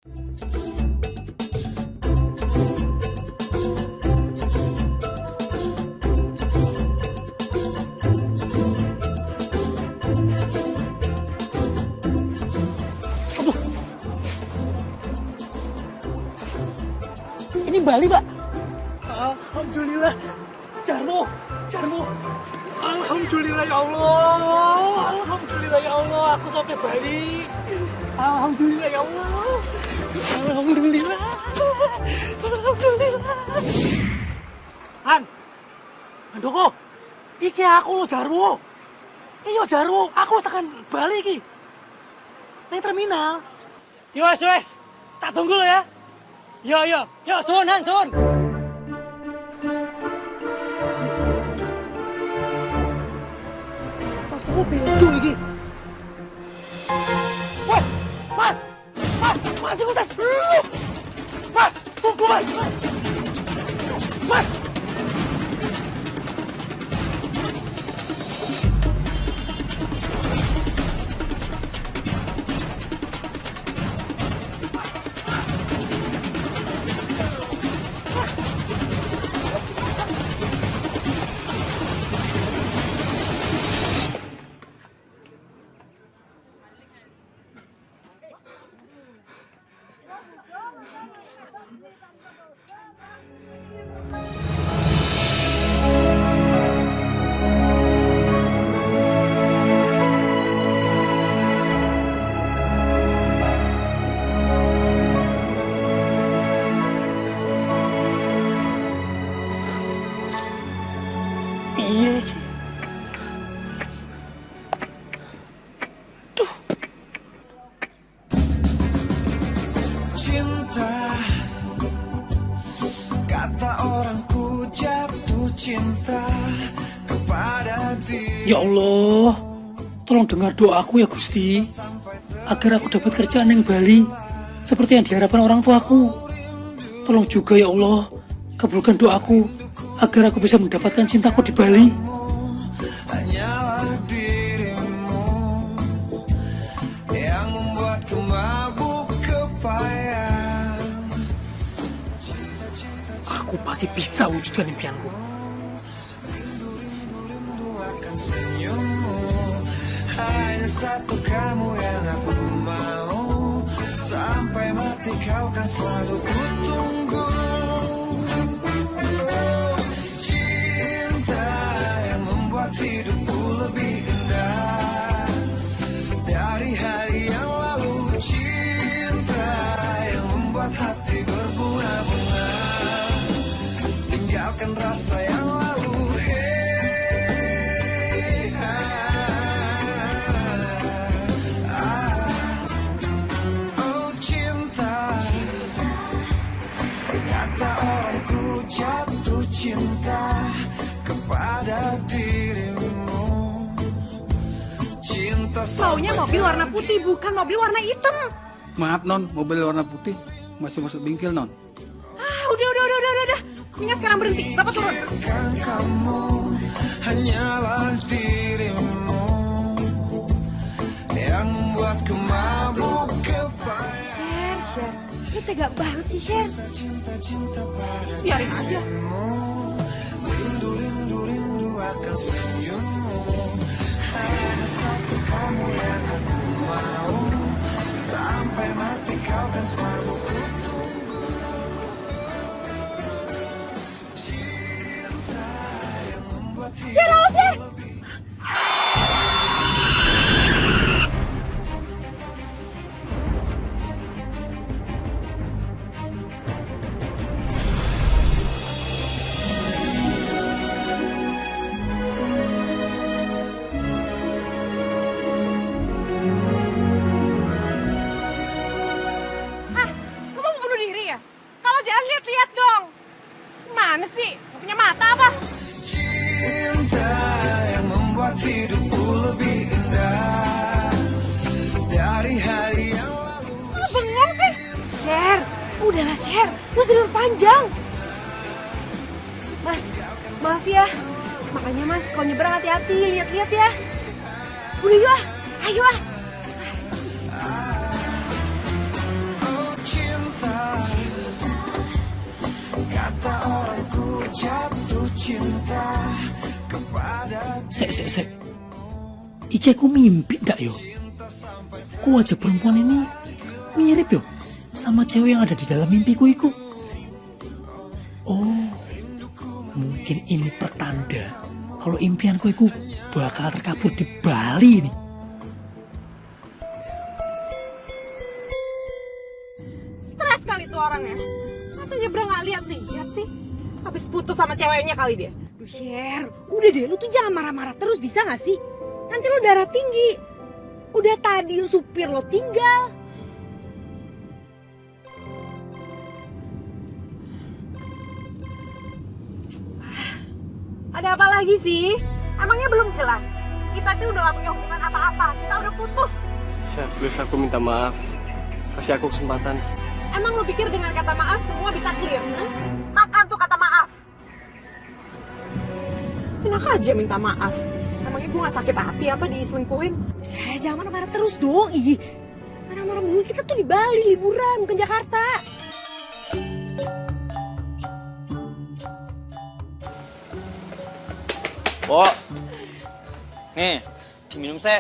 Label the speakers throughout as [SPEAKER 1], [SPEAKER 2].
[SPEAKER 1] Ini Bali, Pak. Alhamdulillah. Jarwo. Alhamdulillah ya Allah. Alhamdulillah ya Allah, aku sampai Bali. Alhamdulillah ya Allah. Alhamdulillah. Handoko. Iki aku lo Jarwo. Iyo Jarwo, aku tekan Bali iki. Nang terminal. Yo wes. Tak tunggu lo ya. Yo, suwun Han, suwun. Pas tuku bedo iki. Woi, Mas, ikut tas. Mas, tunggu Mas. Iya. Duh.
[SPEAKER 2] Cinta, kata orangku jatuh cinta kepada dia.
[SPEAKER 1] Ya Allah, tolong dengar doaku ya Gusti, agar aku dapat kerjaan yang Bali seperti yang diharapkan orang tuaku. Tolong juga ya Allah, kabulkan doaku agar aku bisa mendapatkan cintaku di Bali.
[SPEAKER 2] Hanyalah dirimu yang membuatku mabuk kepayang.
[SPEAKER 1] Aku pasti bisa wujudkan impianku.
[SPEAKER 2] Rindu akan senyummu, hanya satu kamu yang aku mau. Sampai mati kau kan selalu ku tunggu. Hidupku lebih indah dari hari yang lalu. Cinta yang membuat hati berbunga-bunga, tinggalkan rasa yang lalu. Oh cinta, kata orangku jatuh cinta kepada dirimu. Cinta
[SPEAKER 3] maunya mobil warna putih, bukan mobil warna hitam.
[SPEAKER 4] Maaf non, mobil warna putih masih masuk bengkel non.
[SPEAKER 3] Udah. Mendingan sekarang berhenti, Bapak turun.
[SPEAKER 2] Kamu hanyalah dirimu yang membuatku mabuk kepayang.
[SPEAKER 3] Sher, lu tega banget sih Sher.
[SPEAKER 2] Cinta pada
[SPEAKER 3] Biarin aja.
[SPEAKER 2] Rindu akan senyummu, hanya satu kamu yang aku mau. Sampai mati kau kan selalu ku tunggu. Cinta yang membuat
[SPEAKER 3] Sher, awas Sher. Lihat dong. Gimana sih? Gak punya mata apa?
[SPEAKER 2] Cinta yang membuat hidupku lebih indah dari hari yang lalu.
[SPEAKER 3] Lu bengong sih? Sher, udahlah Sher. Mas tidur panjang. Mas, maaf ya. Makanya Mas, kalau nyebrang hati-hati. Lihat-lihat ya. Udah yuk ah. Ayo ah.
[SPEAKER 2] Oh, cinta
[SPEAKER 1] Sek. Iki aku mimpi ndak yo? Ku wajah perempuan ini mirip yo sama cewek yang ada di dalam mimpiku itu. Oh, mungkin ini pertanda kalau impianku itu bakal terkabul di Bali ini.
[SPEAKER 3] Stres kali tuh orangnya. Masa nyebrang gak lihat sih? Habis putus sama ceweknya kali dia. Duh Sher, udah deh lu tuh jangan marah-marah terus bisa gak sih? Nanti lu darah tinggi. Udah tadi supir lo tinggal. Ada apa lagi sih? Emangnya belum jelas? Kita tuh udah gak punya hubungan apa-apa. Kita udah putus.
[SPEAKER 5] Sher, please aku minta maaf. Kasih aku kesempatan.
[SPEAKER 3] Emang lu pikir dengan kata maaf semua bisa clear? Makan tuh kata maaf. Enak aja minta maaf. Emangnya gue gak sakit hati apa diselingkuhin? Jangan marah-marah terus dong. Ih, marah-marah mulu. Kita tuh di Bali liburan, bukan Jakarta.
[SPEAKER 6] Pok, nih, diminum sek.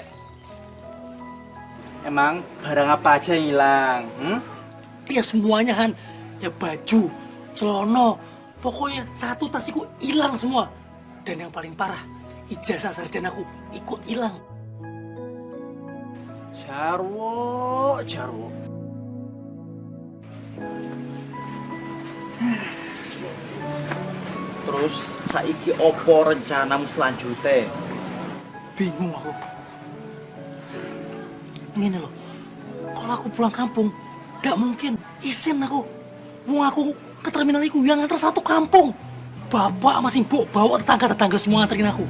[SPEAKER 6] Emang barang apa aja yang hilang?
[SPEAKER 1] Ya semuanya Han, ya baju, celono, pokoknya satu tas iku hilang semua. Dan yang paling parah, ijazah sarjanaku ikut hilang.
[SPEAKER 6] Jarwo. Terus saiki opo rencanamu selanjutnya?
[SPEAKER 1] Bingung aku. Ini loh, kalau aku pulang kampung, gak mungkin izin aku. Mau aku ke terminal itu yang nganter satu kampung. Bapak masih bawa tetangga-tetangga semua nganterin aku.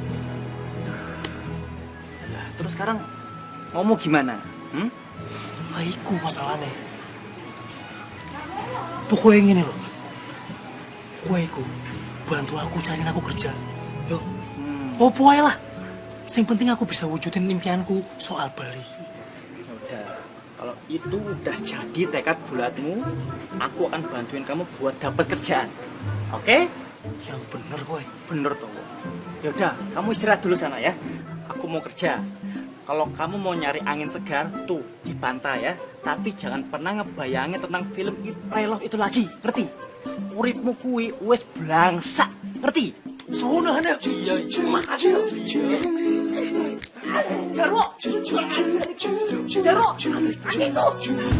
[SPEAKER 6] Lah, terus sekarang mau gimana?
[SPEAKER 1] Nah, iku masalahnya. Pokoknya gini loh. Kowe iku bantu aku cariin aku kerja. Yo. Oh, pokoknya lah. Yang penting aku bisa wujudin impianku soal Bali.
[SPEAKER 6] Udah, kalau itu udah jadi tekad bulatmu, aku akan bantuin kamu buat dapat kerjaan. Oke?
[SPEAKER 1] Yang bener kowe.
[SPEAKER 6] Bener toh. Ya udah, kamu istirahat dulu sana ya. Aku mau kerja. Kalau kamu mau nyari angin segar tuh di pantai ya, tapi jangan pernah ngebayangin tentang film I Love itu lagi, ngerti? Uripmu kuwi wis blangsak, ngerti?
[SPEAKER 1] Sono Anda. Iya, makasih loh. Jarwo. Itu.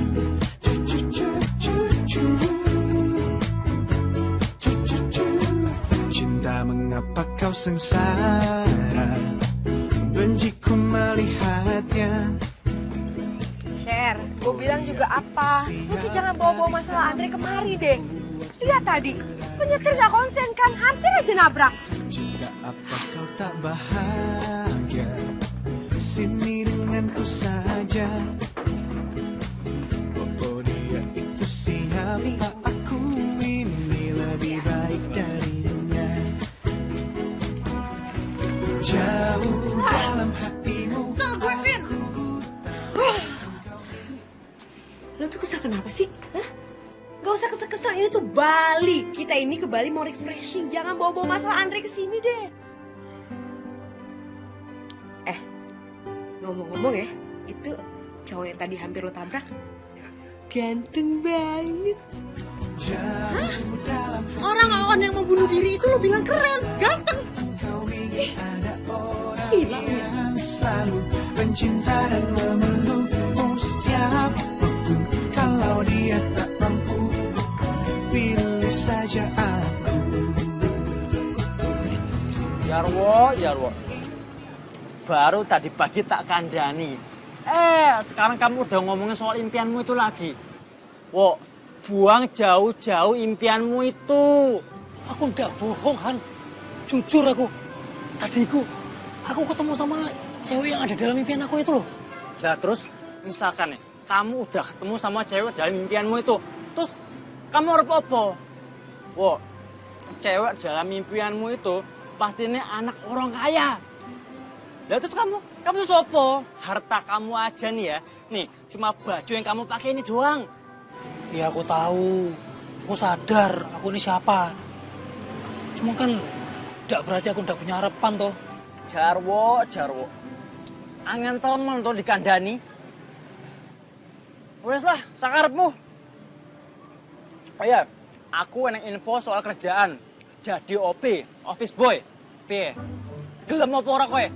[SPEAKER 2] Cinta mengapa kau sengsara, benciku melihatnya.
[SPEAKER 3] Sher, gue bilang juga apa? Lu tuh jangan bawa-bawa masalah Andre kemari deh. Lihat tadi, penyetir gak konsen kan, hampir aja nabrak.
[SPEAKER 2] Jika apa kau tak bahagia, sini denganku saja. Oh dia itu siapa, aku ini lebih baik darinya. Jauh dalam hatimu.
[SPEAKER 3] Kesel gue, Vin. Lu tuh kesel kenapa sih? Hah? Gak usah kesel-kesel, ini tuh Bali. Kita ini ke Bali mau refreshing. Jangan bawa-bawa masalah Andre ke sini deh. Ngomong-ngomong ya, itu cowok yang tadi hampir lo tabrak ganteng banget. Hah? Orang yang mau bunuh diri itu lo bilang keren, ganteng. Gila ya.
[SPEAKER 2] Selalu mencinta dan memelukmu setiap waktu. Kalau dia tak mampu, pilih saja aku.
[SPEAKER 6] Jarwo. Baru tadi pagi tak kandani. Sekarang kamu udah ngomongin soal impianmu itu lagi. Wo, buang jauh-jauh impianmu itu.
[SPEAKER 1] Aku ndak bohong, Han. Jujur aku. Tadi aku ketemu sama cewek yang ada dalam impian aku itu loh.
[SPEAKER 6] Lah terus, misalkan nih, kamu udah ketemu sama cewek dalam impianmu itu. Terus, kamu harus apa? Wo, cewek dalam impianmu itu pastinya anak orang kaya. Lah terus kamu tuh sopo? Harta kamu aja nih ya. Nih, cuma baju yang kamu pakai ini doang.
[SPEAKER 1] Ya aku tahu. Aku sadar aku ini siapa. Cuma kan Tidak berarti aku tidak punya harapan toh.
[SPEAKER 6] Jarwo. Angen temen tuh dikandani. Wes lah, sakarepmu. Oh iya, aku enak info soal kerjaan. Jadi OP, office boy. Piye? Gelem apa ora kowe?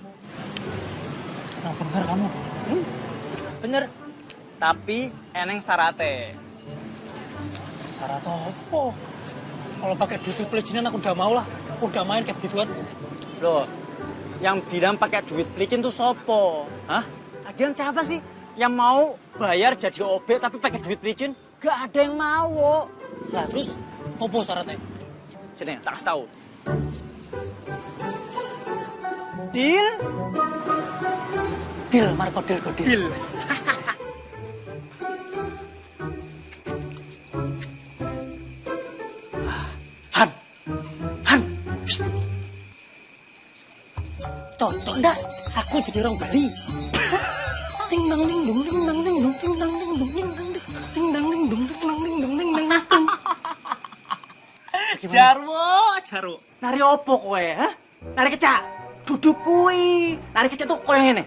[SPEAKER 1] Yang bener kamu.
[SPEAKER 6] Bener. Tapi eneng sarate.
[SPEAKER 1] Syarat apa? Kalau pakai duit pelincinan aku udah mau lah. Aku udah main kayak begituan.
[SPEAKER 6] Loh, yang bilang pakai duit pelicin tuh sopo? Hah? Lagian siapa sih yang mau bayar jadi OB tapi pakai duit pelicin? Gak ada yang mau.
[SPEAKER 1] Lah terus apa syaratnya?
[SPEAKER 6] Sini, tak kasih tahu. Deal?
[SPEAKER 1] Deal, Marco deal. Han. Cocok enggak? Aku jadi orang Bali. Ding dang ding dung ding dang ding dung ding dang ding dung ding dang ding dang ding dung ding dang ding dung ding dang ding.
[SPEAKER 6] Jarwo. Nari opo kowe, hah? Nari kecak. Duduk kui. Nari kecak tuh koyo ngene.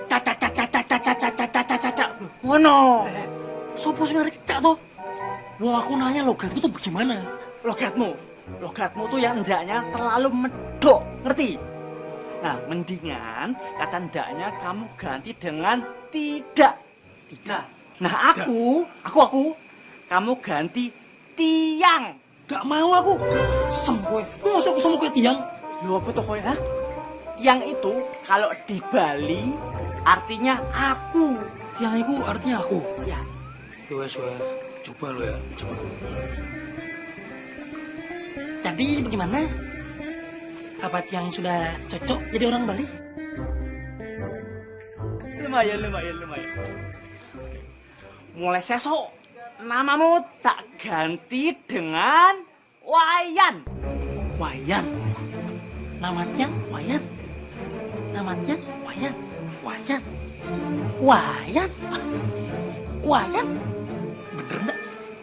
[SPEAKER 6] Caca. Ngono.
[SPEAKER 1] Sopo sing arek kecak to? Wong aku nanya logatku tuh bagaimana?
[SPEAKER 6] Logatmu tuh yang ndaknya terlalu medok, ngerti? Nah, mendingan kata ndaknya kamu ganti dengan tidak. Nah, aku, kamu ganti tiang.
[SPEAKER 1] Gak mau aku. Sempoe. Masa aku sama kayak tiang?
[SPEAKER 6] Loh, apa tuh kowe, ha? Tiang itu kalau di Bali artinya aku.
[SPEAKER 1] Tiang itu artinya aku.
[SPEAKER 6] Ya,
[SPEAKER 1] Wes. Coba lo ya. Coba. Jadi bagaimana? Apa tiang sudah cocok jadi orang Bali?
[SPEAKER 6] lumayan. Mulai sesok, namamu tak ganti dengan Wayan.
[SPEAKER 1] Wayan. Namanya Wayan. Wayan. Bener enggak?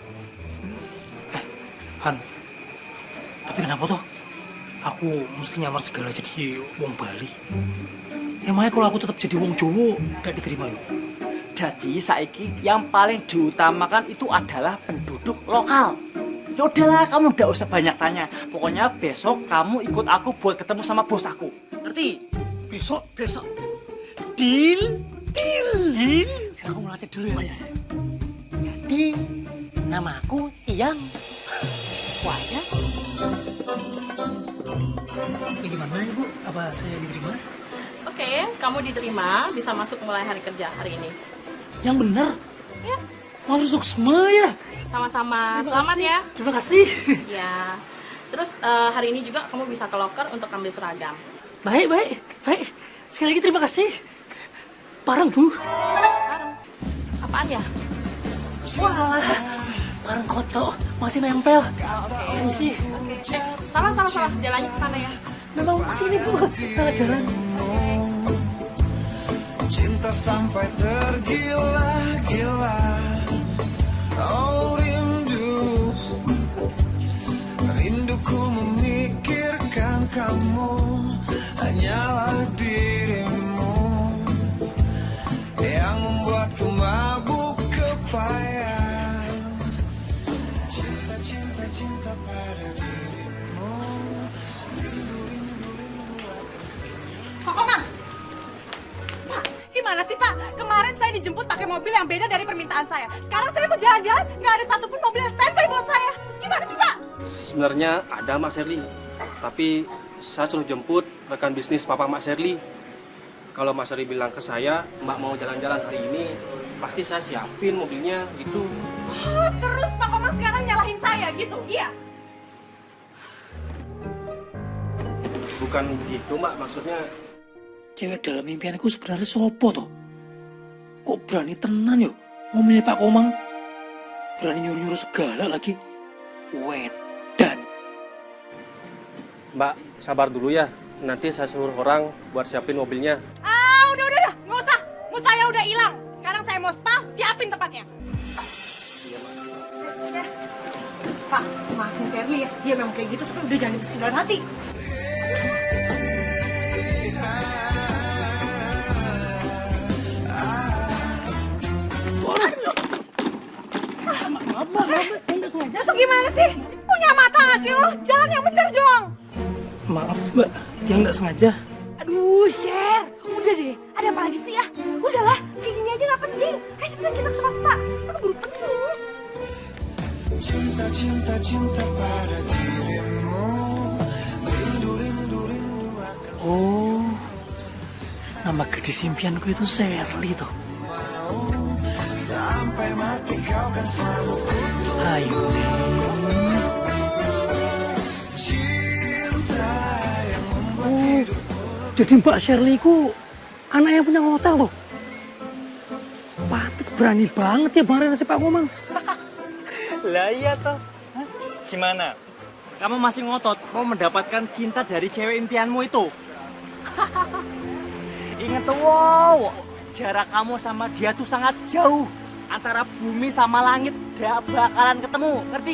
[SPEAKER 1] Han. Tapi kenapa tuh? Aku mesti nyamar segala jadi wong Bali. Emangnya kalau aku tetap jadi wong Jawa, gak diterima yuk?
[SPEAKER 6] Jadi saiki yang paling diutamakan itu adalah penduduk lokal. Ya udahlah, kamu nggak usah banyak tanya. Pokoknya besok kamu ikut aku buat ketemu sama bos aku. Ngerti?
[SPEAKER 1] Besok?
[SPEAKER 6] Deal.
[SPEAKER 1] Sekarang aku melatih dulu ya. Jadi, nama aku Tiang. Wayan. Gimana Ibu? Apa saya diterima?
[SPEAKER 7] Oke, kamu diterima, bisa masuk mulai hari kerja hari ini.
[SPEAKER 1] Yang benar?
[SPEAKER 7] Ya,
[SPEAKER 1] Masuk semua ya?
[SPEAKER 7] sama-sama. Selamat ya.
[SPEAKER 1] Terima kasih.
[SPEAKER 7] Ya. Terus hari ini juga kamu bisa ke loker untuk ambil seragam.
[SPEAKER 1] Baik. Sekali lagi terima kasih. Parang, Bu.
[SPEAKER 7] Bareng. Apaan ya?
[SPEAKER 1] Walah. Parang kocok. Masih nempel.
[SPEAKER 7] Oke.
[SPEAKER 1] Permisi.
[SPEAKER 7] Salah. Jalannya ke sana ya.
[SPEAKER 1] Memang kesini, Bu. Salah jalan.
[SPEAKER 2] Cinta sampai tergila-gila. Oh rinduku memikirkan kamu. Hanyalah dirimu yang membuatku mabuk kepayang. Cinta pada dirimu.
[SPEAKER 3] Pak Komang! Pak, gimana sih Pak? Kemarin saya dijemput pakai mobil yang beda dari permintaan saya. Sekarang saya mau jalan-jalan, nggak ada satupun mobil yang standby buat saya. Gimana sih Pak?
[SPEAKER 5] Sebenarnya ada Mak Sherly, tapi saya suruh jemput rekan bisnis Papa Mak Sherly. Kalau Mak Sherly bilang ke saya, Mbak mau jalan-jalan hari ini, pasti saya siapin mobilnya gitu.
[SPEAKER 3] Oh, terus Pak Komang sekarang nyalahin saya gitu, iya?
[SPEAKER 5] Bukan begitu Mbak, maksudnya
[SPEAKER 1] Cewek dalam impianku sebenarnya sopo toh? Kok berani tenan yo ngomongin Pak Komang? Berani nyuruh-nyuruh segala lagi. Wedan.
[SPEAKER 5] Mbak sabar dulu ya, nanti saya suruh orang buat siapin mobilnya.
[SPEAKER 3] Ah, udah, nggak usah. Mood saya udah hilang. Sekarang saya mau spa, siapin tempatnya. Pak, maafin Sherly ya. Dia memang kayak gitu, tapi udah jangan dimasukin dalam hati.
[SPEAKER 1] maaf, enggak sengaja.
[SPEAKER 3] Itu gimana sih? Punya mata nggak sih lo? Jalan yang bener dong.
[SPEAKER 1] Maaf, Mbak, dia nggak sengaja.
[SPEAKER 3] Aduh, Sher, udah deh. Ada apa lagi sih ya? Udahlah, kayak gini aja nggak penting. Ayo cepetan kita ke Vespa. Udah buru penuh.
[SPEAKER 2] Cinta, cinta, cinta pada dirimu. Rindu, rindu, rindu akan
[SPEAKER 1] Oh, nama gadis impianku itu Sherly tuh.
[SPEAKER 2] sampai mati kau kan selalu kutu.
[SPEAKER 1] Ayo,
[SPEAKER 2] Cinta yang membuat
[SPEAKER 1] oh, jadi Mbak Sherly ku anak yang punya hotel tuh. Pantes berani banget ya Bang nasib aku, Mang.
[SPEAKER 6] Lah iya toh. Hah? Gimana? Kamu masih ngotot mau mendapatkan cinta dari cewek impianmu itu? Ingat tuh, wow, jarak kamu sama dia tuh sangat jauh. Antara bumi sama langit gak bakalan ketemu, ngerti?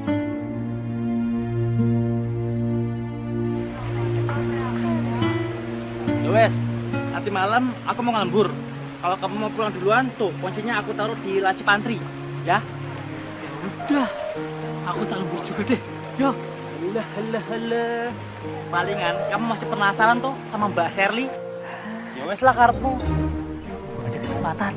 [SPEAKER 6] Ya wes, nanti malam aku mau ngelembur. Kalau kamu mau pulang duluan, tuh kuncinya aku taruh di laci pantry, ya?
[SPEAKER 1] Udah, aku tak lembur juga deh. Yo,
[SPEAKER 6] Halah. Palingan kamu masih penasaran tuh sama Mbak Sherly? Ya wes lah karepmu.
[SPEAKER 1] ada kesempatan.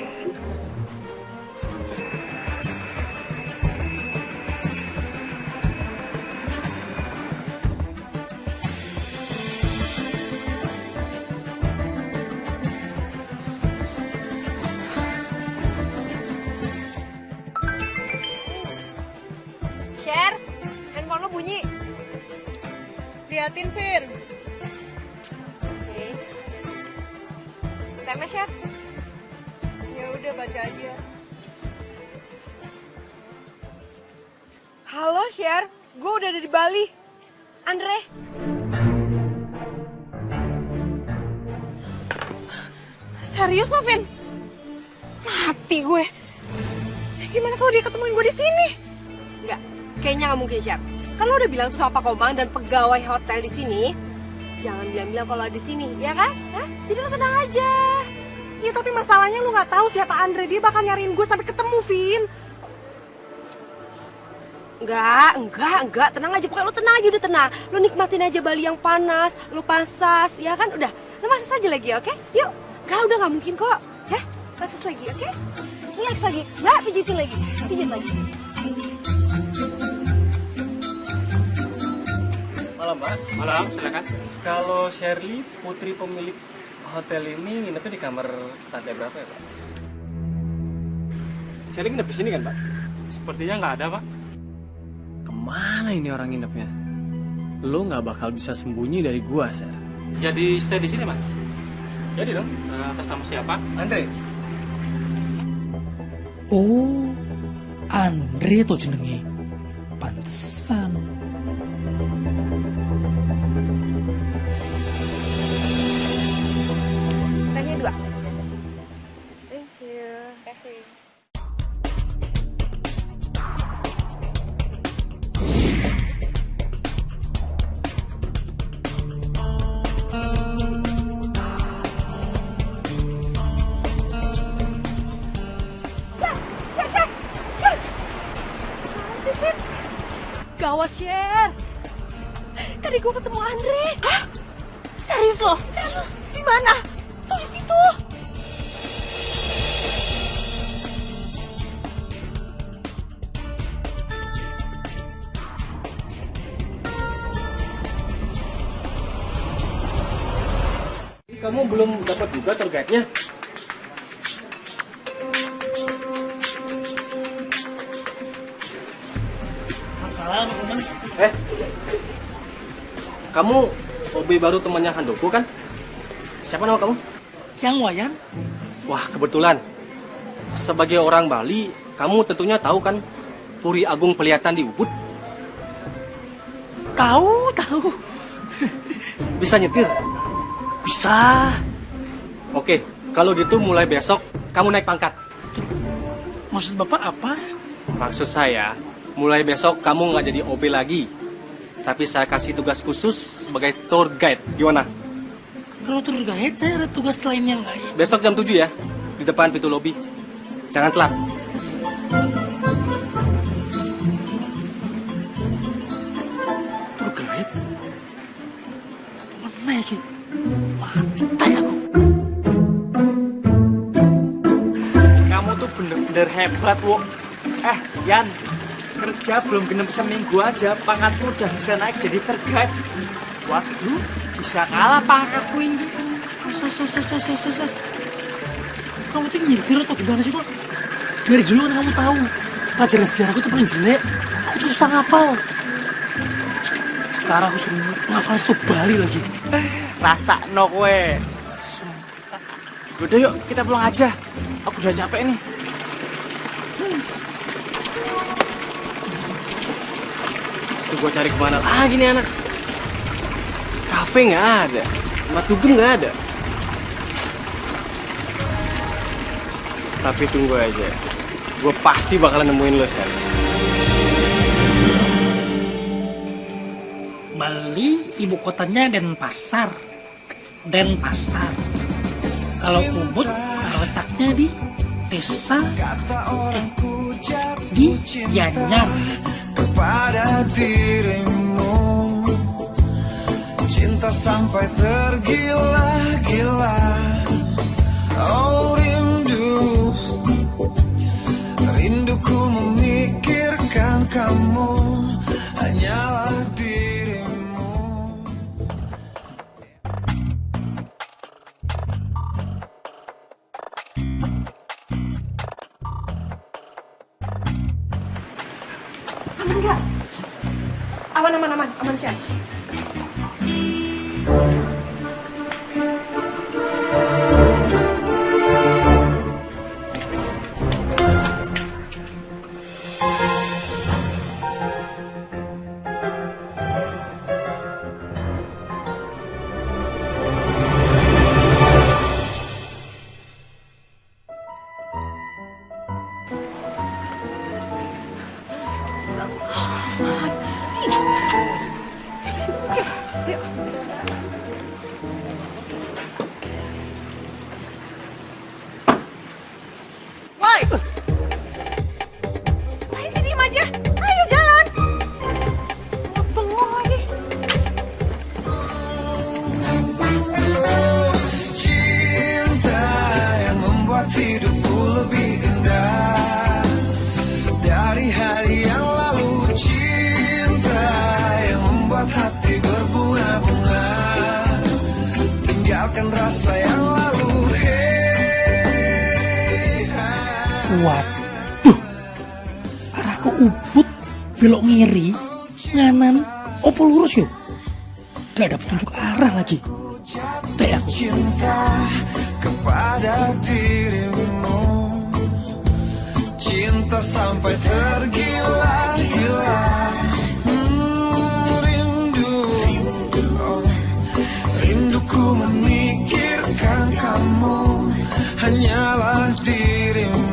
[SPEAKER 3] Sher, handphone lo bunyi.
[SPEAKER 7] Liatin, Vin.
[SPEAKER 3] Oke. SMS, Sher.
[SPEAKER 7] Ya udah baca aja.
[SPEAKER 3] Halo, Sher. Gue udah ada di Bali. Andre.
[SPEAKER 7] Serius lo, Vin? Mati gue. Gimana kalau dia ketemuin gue di sini?
[SPEAKER 3] Enggak, kayaknya nggak mungkin, Sher. Kan lo udah bilang tuh sama Pak Komang dan pegawai hotel di sini. Jangan bilang-bilang kalau ada di sini, ya kan? Hah? Jadi lo tenang aja.
[SPEAKER 7] Ya tapi masalahnya lu nggak tahu siapa Andre. Dia bakal nyariin gue sampai ketemu, Vin.
[SPEAKER 3] Enggak. Tenang aja, pokoknya lo tenang aja, udah tenang. Lo nikmatin aja Bali yang panas, lo pasas, ya kan? Udah, lo masas aja lagi, oke? Yuk, udah nggak mungkin kok. Ya, masas lagi, oke? Relax lagi, ya, pijitin lagi, pijit lagi.
[SPEAKER 6] Malam, Mbak.
[SPEAKER 5] Malam, silakan.
[SPEAKER 6] Kalau Sherly, putri pemilik hotel ini nginepnya di kamar lantai berapa ya, Pak?
[SPEAKER 5] Sherly nginep di sini kan, Pak?
[SPEAKER 4] Sepertinya nggak ada, Pak.
[SPEAKER 5] Kemana ini orang nginepnya? Lo nggak bakal bisa sembunyi dari gua, Ser.
[SPEAKER 4] Jadi stay di sini, Mas.
[SPEAKER 5] Jadi dong.
[SPEAKER 4] Atas nama siapa?
[SPEAKER 5] Andre.
[SPEAKER 1] Oh, Andre tuh jenenge. Pantesan.
[SPEAKER 3] Tanya 2. Thank you.
[SPEAKER 7] Kasih.
[SPEAKER 3] Gawat, Sher. Tadi gue ketemu Andre.
[SPEAKER 7] Hah? Serius lo?
[SPEAKER 3] Serius?
[SPEAKER 7] Di mana?
[SPEAKER 3] Tuh di situ.
[SPEAKER 5] Kamu belum dapat juga tour guide-nya? Kamu OB baru temannya Handoko kan? Siapa nama kamu?
[SPEAKER 1] Yang Wayan?
[SPEAKER 5] Wah, kebetulan. Sebagai orang Bali, kamu tentunya tahu kan Puri Agung Pelihatan di Ubud?
[SPEAKER 1] Tahu.
[SPEAKER 5] Bisa nyetir?
[SPEAKER 1] Bisa.
[SPEAKER 5] Oke, kalau gitu mulai besok kamu naik pangkat.
[SPEAKER 1] Maksud Bapak apa?
[SPEAKER 5] Maksud saya, mulai besok kamu nggak jadi OB lagi. Tapi saya kasih tugas khusus sebagai tour guide. Gimana?
[SPEAKER 1] Kalau tour guide, saya ada tugas lain yang lain.
[SPEAKER 5] Besok jam 7 ya, di depan pintu lobi. Jangan telat.
[SPEAKER 6] bener hebat, Wo. Yan, kerja belum genep seminggu aja, pangkatku udah bisa naik jadi tour guide. Waduh, bisa kalah pangkatku ini.
[SPEAKER 1] Kamu tuh nyindir atau gimana sih kok? Dari dulu kan kamu tahu pelajaran sejarahku itu paling jelek. Aku tuh susah ngafal. Sekarang aku suruh ngafal satu Bali lagi.
[SPEAKER 6] Rasa no kue. Udah yuk, kita pulang aja. Aku udah capek nih.
[SPEAKER 5] Gue cari kemana lagi nih anak? Kafe nggak ada, tempat dugem nggak ada. Tapi tunggu aja, gue pasti bakalan nemuin lo sekarang.
[SPEAKER 1] Bali ibu kotanya Denpasar. Kalau Ubud letaknya di desa di Gianyar.
[SPEAKER 2] Kepada dirimu, cinta sampai tergila-gila. Oh rindu, rinduku memikirkan kamu, hanyalah dirimu.
[SPEAKER 3] Aman nggak? Aman Syah.
[SPEAKER 7] Woi! Ayo sih diem aja. Ayo jalan. Bengong lagi.
[SPEAKER 2] Cinta yang membuat hidupku lebih indah dari hari yang lalu. Cinta yang membuat hati berbunga-bunga, tinggalkan rasa yang lalu.
[SPEAKER 1] Waduh, arahku Ubud belok ngiri, nganan, opo lurus yo. Gak ada petunjuk arah lagi. Teh aku.
[SPEAKER 2] Cinta kepada dirimu, cinta sampai tergila-gila. Rindu, oh, rinduku memikirkan kamu, hanyalah dirimu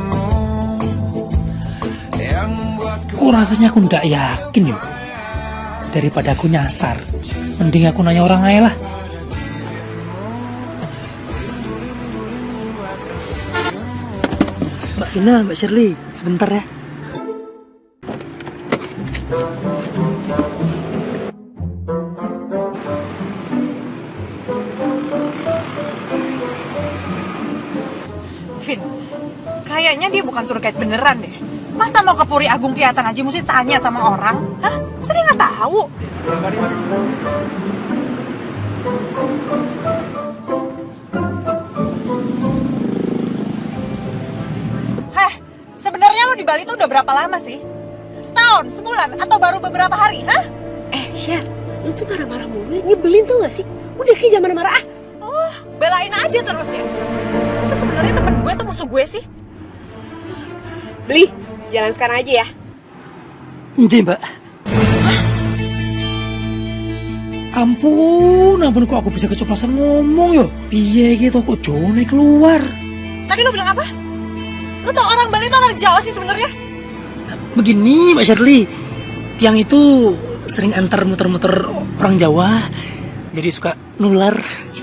[SPEAKER 2] yang membuatku.
[SPEAKER 1] Kok rasanya aku ndak yakin yo. Daripada aku nyasar, mending aku nanya orang aja lah. Mbak Vina, Mbak Shirley, sebentar ya.
[SPEAKER 7] Vin, kayaknya dia bukan tour guide beneran deh. Masa mau ke Puri Agung Piatan aja mesti tanya sama orang? Hah? Masa dia nggak tahu? Heh, sebenarnya lo di Bali tuh udah berapa lama sih? Setahun, sebulan, atau baru beberapa hari? Hah?
[SPEAKER 3] Syah, lu tuh marah-marah mulu ya, nyebelin tuh gak sih? Udah kayak jangan marah-marah ah.
[SPEAKER 7] Oh, belain aja terus ya. Itu sebenarnya temen gue tuh musuh gue sih.
[SPEAKER 3] Beli, jalan sekarang aja ya.
[SPEAKER 1] Nje, Mbak. Ampun kok aku bisa keceplosan ngomong yo. Piye gitu kok Jone keluar.
[SPEAKER 7] Tadi lo bilang apa? Lo tau orang Bali tuh orang Jawa sih sebenarnya.
[SPEAKER 1] Begini Mbak Shirley, tiang itu sering antar muter-muter orang Jawa, jadi suka nular.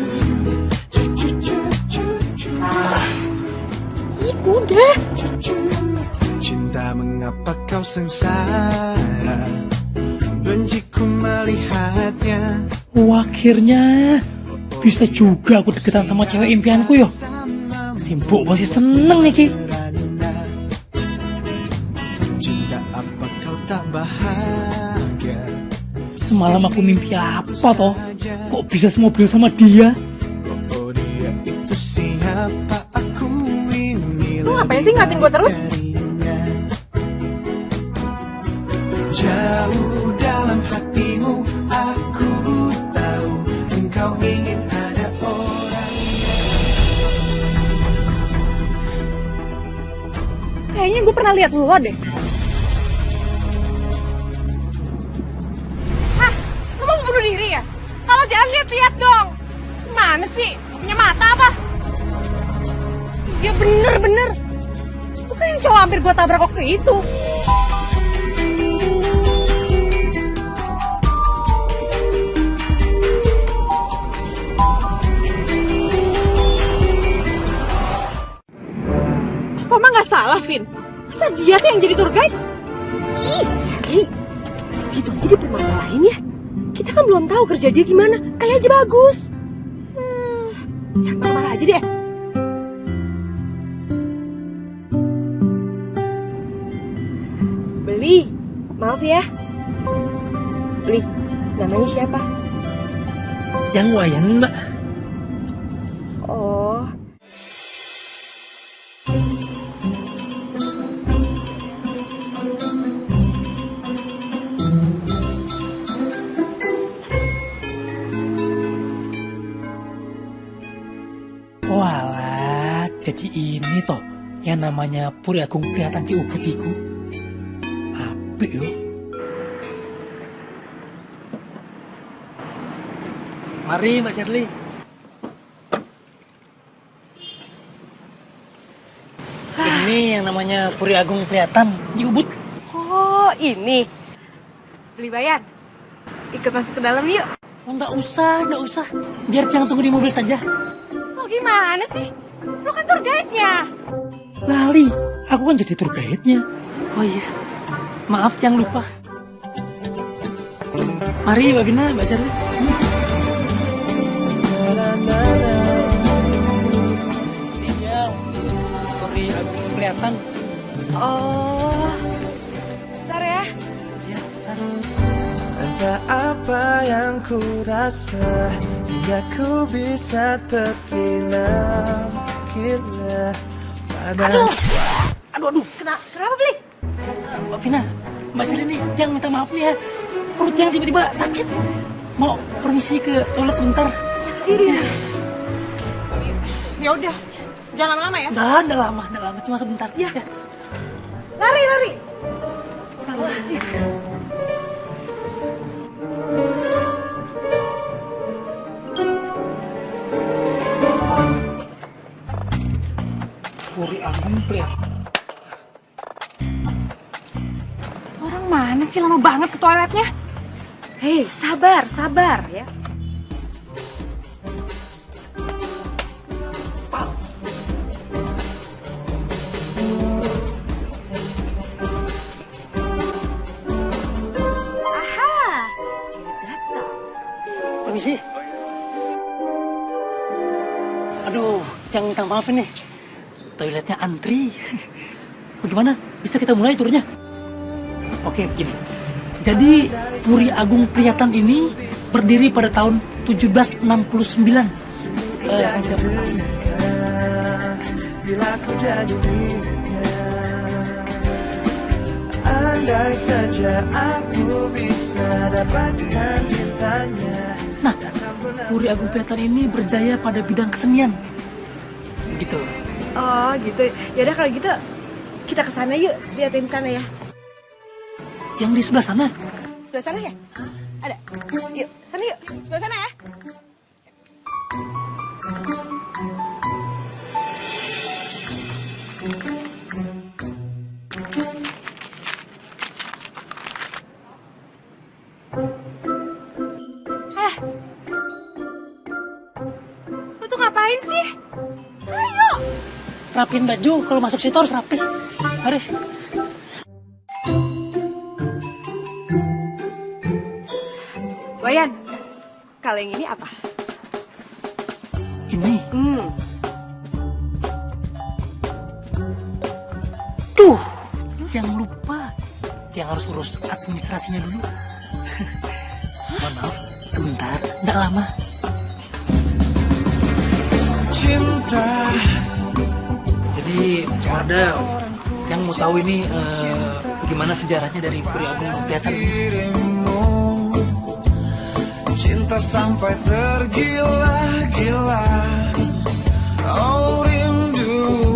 [SPEAKER 3] Udah.
[SPEAKER 2] Cinta mengapa kau sengsara, benciku melihatnya.
[SPEAKER 1] Akhirnya bisa juga aku deketan sama cewek impianku yo. Simpuk masih seneng nih ki.
[SPEAKER 2] apa kau tak bahagia?
[SPEAKER 1] Semalam aku mimpi apa toh? Kok bisa semobil sama dia?
[SPEAKER 2] Oh dia itu siapa? Aku ini
[SPEAKER 3] Lu ngapain sih ngatin gue terus?
[SPEAKER 2] Jauh dalam hatimu aku tahu engkau ingin ada orang.
[SPEAKER 3] Kayaknya gue pernah lihat lu deh. Hah? Lu mau bunuh diri ya? Kalau jangan lihat-lihat dong. Gimana sih? Punya mata apa? Ya bener-bener. Bukan yang cowok hampir gue tabrak waktu itu. Kok mah nggak salah, Vin? Masa dia sih yang jadi tour guide?
[SPEAKER 8] Ih, Sally. Gitu aja dipermasalahin ya. Kita kan belum tahu kerja dia gimana. Kali aja bagus. Jangan marah-marah aja deh. Beli, maaf ya. Beli, namanya siapa?
[SPEAKER 1] Yang Wayan, Mbak.
[SPEAKER 8] Oh,
[SPEAKER 1] Walah, jadi ini toh yang namanya Puri Agung Priyatan di Ubud iku. Apik yo. Mari Mbak Shirley. Ini yang namanya Puri Agung Priyatan di Ubud.
[SPEAKER 8] oh ini. Beli Bayan. Ikut masuk ke dalam yuk.
[SPEAKER 1] Oh, enggak usah. Biar jangan tunggu di mobil saja.
[SPEAKER 3] Lo gimana sih? Lo kan tour guide-nya.
[SPEAKER 1] Lali, aku kan jadi tour guide-nya. Oh iya, maaf yang lupa. Mari Mbak Vina, Mbak Shirley. Iya, Puri Agung Priyatan.
[SPEAKER 8] Oh, besar ya.
[SPEAKER 1] Ya, besar.
[SPEAKER 2] Entah apa yang ku rasa hingga ku bisa tergila-gila pada.
[SPEAKER 1] Aduh.
[SPEAKER 8] Kenapa Beli?
[SPEAKER 1] Mbak Vina, Mbak Shirley nih, yang minta maaf nih ya. Perut yang tiba-tiba sakit. Mau permisi ke toilet sebentar?
[SPEAKER 8] Iya.
[SPEAKER 3] Ya udah, jangan lama-lama ya.
[SPEAKER 1] Nggak lama, cuma sebentar.
[SPEAKER 8] Ya.
[SPEAKER 3] Lari.
[SPEAKER 8] Sama.
[SPEAKER 1] Puri Agung Priyatan.
[SPEAKER 3] Orang mana sih lama banget ke toiletnya?
[SPEAKER 8] Hei, sabar ya. Aha, dia datang.
[SPEAKER 1] Permisi. Aduh, yang minta maaf ini. Toiletnya antri. Bagaimana? Bisa kita mulai turnya? Oke, begini. Jadi, Puri Agung Priyatan ini berdiri pada tahun 1769. Raja Perang.
[SPEAKER 2] Bila ku jadi miliknya, andai saja aku bisa dapatkan cintanya.
[SPEAKER 1] Nah, Puri Agung Priyatan ini berjaya pada bidang kesenian. Begitu.
[SPEAKER 8] Oh gitu. Yaudah kalau gitu kita ke sana yuk, liatin sana ya.
[SPEAKER 1] Yang di sebelah sana.
[SPEAKER 8] Sebelah sana ya? Ada. Yuk, sana yuk. Sebelah sana ya.
[SPEAKER 3] Lo tuh ngapain sih? Ayo.
[SPEAKER 1] Rapiin baju, kalau masuk situ harus rapi. Mari.
[SPEAKER 8] Wayan, kalau yang ini apa?
[SPEAKER 1] Ini.
[SPEAKER 8] Hmm.
[SPEAKER 1] Tuh, jangan lupa. yang harus urus administrasinya dulu. Mohon maaf, sebentar, nggak lama.
[SPEAKER 2] Cinta.
[SPEAKER 1] Jadi, Warda, yang mau tahu ini bagaimana sejarahnya dari Puri Agung Kelihatan.
[SPEAKER 2] Cinta sampai tergila-gila. Oh rindu,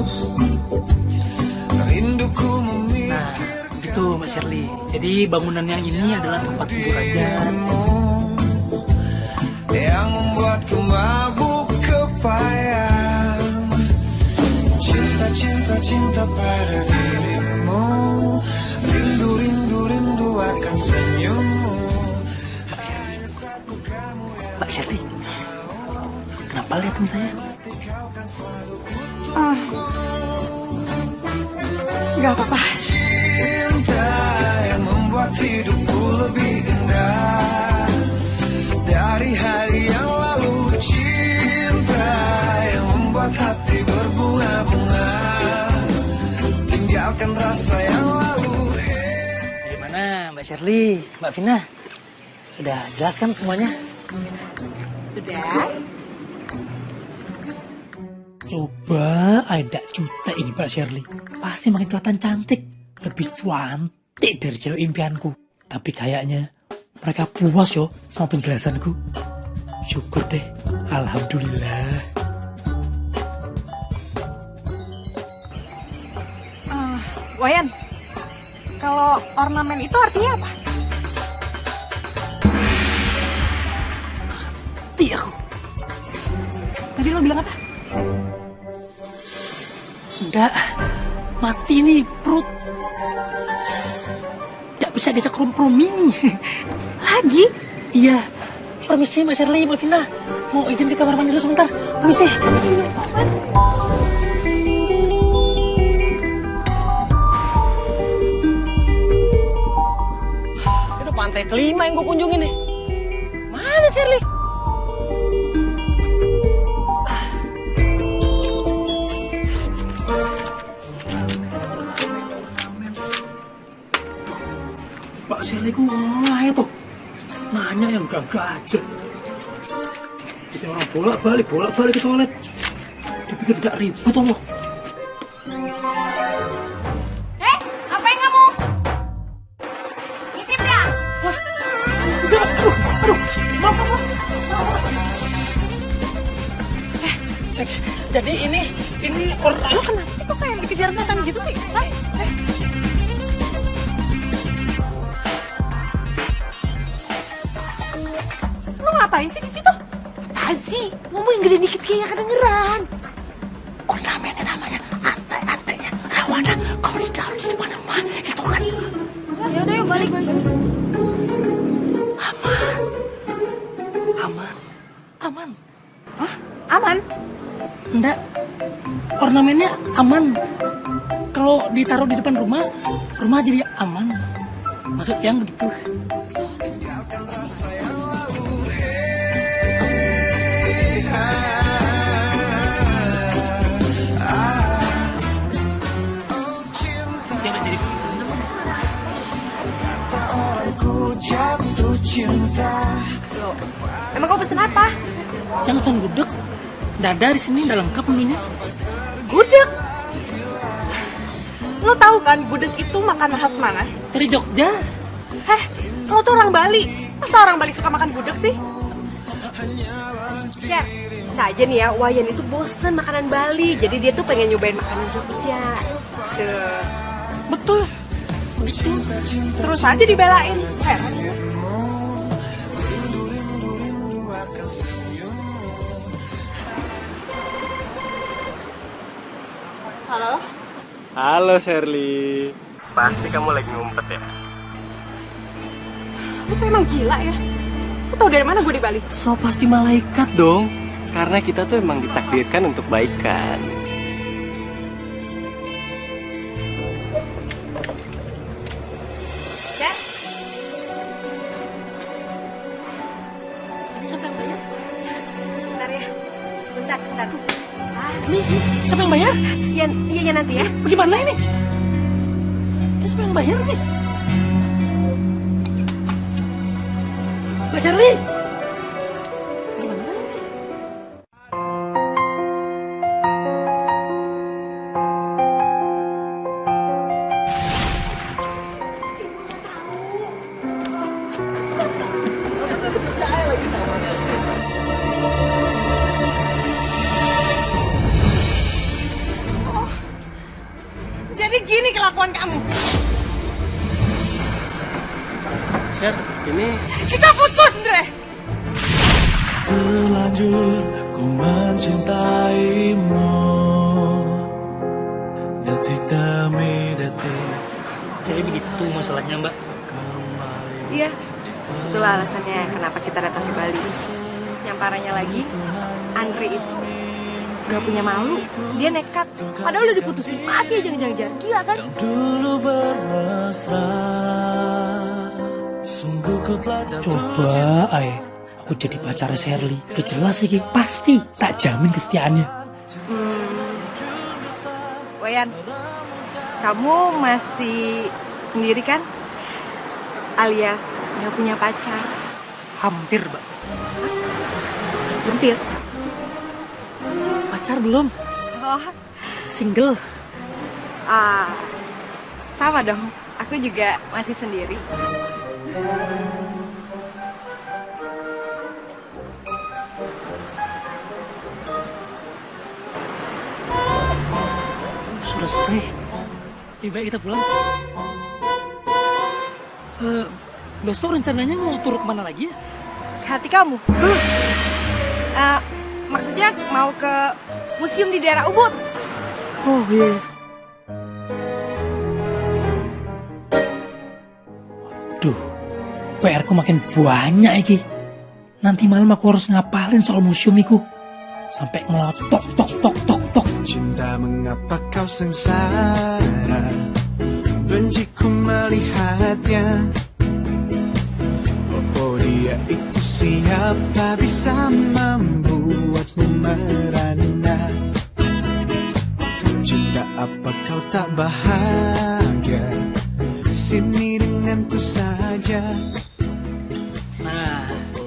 [SPEAKER 2] rinduku memikir.
[SPEAKER 1] Nah, gitu Mbak Shirley. Jadi bangunan yang ini adalah tempat tidur raja.
[SPEAKER 2] Yang membuatku mabuk kepayang. Cinta, cinta, cinta pada dirimu. Rindu, rindu, rindu akan senyummu.
[SPEAKER 1] Mbak Shirley, kenapa liatin saya?
[SPEAKER 3] Nggak apa-apa.
[SPEAKER 2] Cinta yang membuat hidupku lebih indah dari hari yang lalu. Cinta yang membuat hati berbunga-bunga. Tinggalkan rasa yang lalu.
[SPEAKER 1] Bagaimana Mbak Shirley, Mbak Vina? Sudah jelaskan semuanya?
[SPEAKER 3] Udah.
[SPEAKER 1] Coba ada juta ini Mbak Shirley. Pasti makin kelihatan cantik. Lebih cantik dari cewek impianku. Tapi kayaknya mereka puas yo sama penjelasanku. Syukur deh. Alhamdulillah.
[SPEAKER 3] Wayan, kalau ornamen itu artinya apa?
[SPEAKER 1] Mati aku.
[SPEAKER 3] Tadi lo bilang apa?
[SPEAKER 1] Enggak. Mati nih perut. Tidak bisa diajak kompromi.
[SPEAKER 3] Lagi?
[SPEAKER 1] Iya. Permisi Mbak Shirley, Mbak Vina. Mau izin ke kamar mandi dulu sebentar. Permisi.
[SPEAKER 5] Itu pantai kelima yang gue kunjungin nih.
[SPEAKER 3] Mana Shirley?
[SPEAKER 1] Mbak Shirley ku ngomong tuh. Nanya yang gagah aja. Kita orang bolak-balik ke toilet. Dipikir tidak ribut Allah.
[SPEAKER 3] Ngapain kamu? Ngintip dah.
[SPEAKER 1] Aduh. Maaf. Jadi ini orang.
[SPEAKER 3] Lo kenapa sih kok kayak dikejar setan gitu sih? Hah? Lo ngapain sih di situ?
[SPEAKER 8] Apa sih? Ngomong yang gede dikit kayak gak kedengeran.
[SPEAKER 1] Ornamennya namanya antai-antainya Rawana. Kalau ditaruh di depan rumah itu kan
[SPEAKER 3] Ya udah yuk balik.
[SPEAKER 1] aman.
[SPEAKER 3] Hah? Aman?
[SPEAKER 1] Enggak. Ornamennya aman. Kalau ditaruh di depan rumah jadi aman. Maksud yang begitu. Jangan jadi kesana.
[SPEAKER 2] Ku jatuh cinta.
[SPEAKER 3] Loh, emang kau pesen apa?
[SPEAKER 1] Jangan pesan gudeg. Dada di sini udah lengkap menunya.
[SPEAKER 3] Gudeg? Lo tahu kan gudeg itu makanan khas mana?
[SPEAKER 1] Dari Jogja.
[SPEAKER 3] Lo tuh orang Bali. Masa orang Bali suka makan gudeg sih?
[SPEAKER 8] Cher, bisa aja nih ya, Wayan itu bosen makanan Bali. Jadi dia tuh pengen nyobain makanan Jogja. Tuh.
[SPEAKER 3] Betul. Begitu. Terus aja dibelain. Halo?
[SPEAKER 5] Halo Shirley. Pasti kamu lagi ngumpet ya?
[SPEAKER 3] Lu tuh emang gila ya? Lu tau dari mana gue di Bali?
[SPEAKER 5] So pasti malaikat dong. Karena kita tuh emang ditakdirkan untuk baikan.
[SPEAKER 8] Cher,
[SPEAKER 1] Ini siapa yang bayar?
[SPEAKER 8] bentar ya. Bentar.
[SPEAKER 1] Ini siapa yang bayar?
[SPEAKER 8] Iya nanti ya.
[SPEAKER 1] Bagaimana ini? Ini siapa yang bayar ini? Mbak Shirley.
[SPEAKER 3] Jadi gini kelakuan kamu.
[SPEAKER 5] Sher, ini
[SPEAKER 3] Kita putus, Andre.
[SPEAKER 2] Terlanjur ku mencintaimu, detik demi detik.
[SPEAKER 1] Jadi begitu masalahnya, Mbak.
[SPEAKER 8] Iya, itulah alasannya kenapa kita datang ke Bali. Yang parahnya lagi, Andre itu gak punya malu. Dia nekat, padahal udah diputusin, masih aja ngejar-ngejar. Gila kan?
[SPEAKER 2] Dulu bermesra, sungguh ku telah jatuh.
[SPEAKER 1] Coba, aku jadi pacar Shirley. Udah jelas sih, pasti tak jamin kesetiaannya.
[SPEAKER 8] Wayan, kamu masih sendiri kan? Alias gak punya pacar?
[SPEAKER 1] Hampir, Mbak.
[SPEAKER 8] Hampir.
[SPEAKER 1] Pacar belum?
[SPEAKER 8] Oh,
[SPEAKER 1] Single.
[SPEAKER 8] sama dong. Aku juga masih sendiri.
[SPEAKER 1] Sudah sore. Lebih baik kita pulang. Besok rencananya mau tur kemana lagi ya?
[SPEAKER 8] Ke hati kamu. Maksudnya mau ke museum di daerah Ubud.
[SPEAKER 1] Oh iya. Duh, PR ku makin banyak iki. Nanti malam aku harus ngapalin soal museum iku. Sampai ngelotok tok tok tok tok.
[SPEAKER 2] Cinta mengapa kau sengsara, benci ku melihatnya. Oh dia itu siapa, bisa membuatmu merana. Cinta apa kau tak bahagia, sini denganku saja.
[SPEAKER 1] Nah,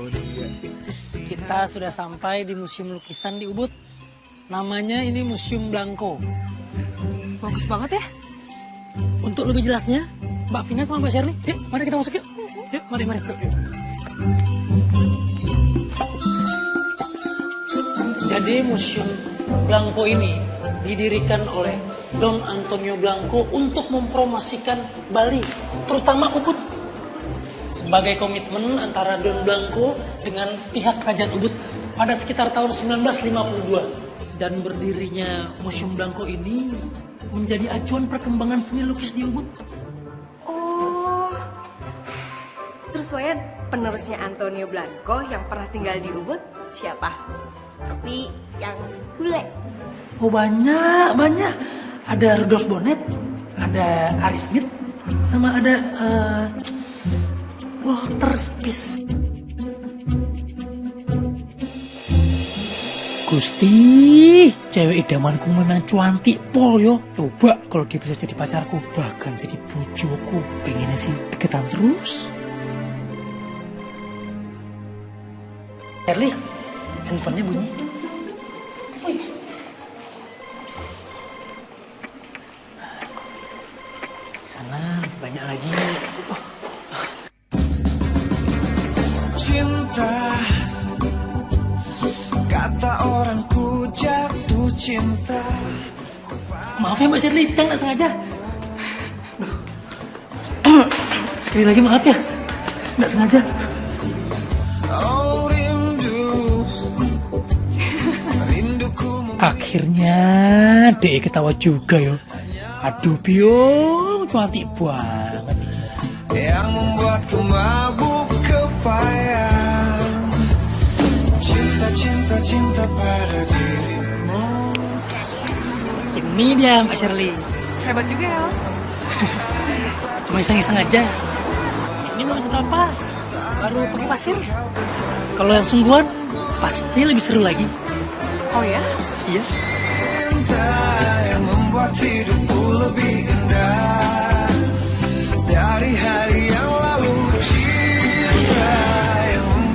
[SPEAKER 1] kita sudah sampai di museum lukisan di Ubud. Namanya ini Museum Blanco.
[SPEAKER 3] Bagus banget ya.
[SPEAKER 1] Untuk lebih jelasnya, Mbak Vina sama Mbak Shirley, yuk mari kita masuk yuk. Yuk, mari. Jadi Museum Blanco ini didirikan oleh Don Antonio Blanco untuk mempromosikan Bali, terutama Ubud. Sebagai komitmen antara Don Blanco dengan pihak kerajaan Ubud pada sekitar tahun 1952. Dan berdirinya Museum Blanco ini menjadi acuan perkembangan seni lukis di Ubud.
[SPEAKER 8] Oh. Terus Wayan, penerusnya Antonio Blanco yang pernah tinggal di Ubud siapa? Tapi yang bule.
[SPEAKER 1] Oh banyak. Ada Rudolf Bonnet, ada Ari Smith, sama ada Walter Spies. Gusti, cewek idamanku memang cuantik pol yo. Coba kalau dia bisa jadi pacarku, bahkan jadi bojoku. Pengennya sih deketan terus. Shirley, handphonenya bunyi. Oh iya. Di sana lebih banyak lagi.
[SPEAKER 2] Cinta, kata orang ku jatuh cinta.
[SPEAKER 1] Maaf ya Mbak Shirley, kita nggak sengaja. Sekali lagi maaf ya, nggak sengaja.
[SPEAKER 2] Oh rinduku.
[SPEAKER 1] Akhirnya Dek ketawa juga yo. Aduh Biong, cantik banget.
[SPEAKER 2] Yang membuatku mabuk kepayang. Cinta pada dirimu.
[SPEAKER 1] Ini dia Mbak Shirley.
[SPEAKER 3] Hebat juga ya lo.
[SPEAKER 1] Cuma iseng-iseng aja. Ini belum seberapa, baru pakai pasir. Kalau yang sungguhan pasti lebih seru lagi.
[SPEAKER 3] Oh ya?
[SPEAKER 1] Iya.
[SPEAKER 2] Cinta yang membuat hidupku lebih indah dari hari yang lalu. Cinta yang membuat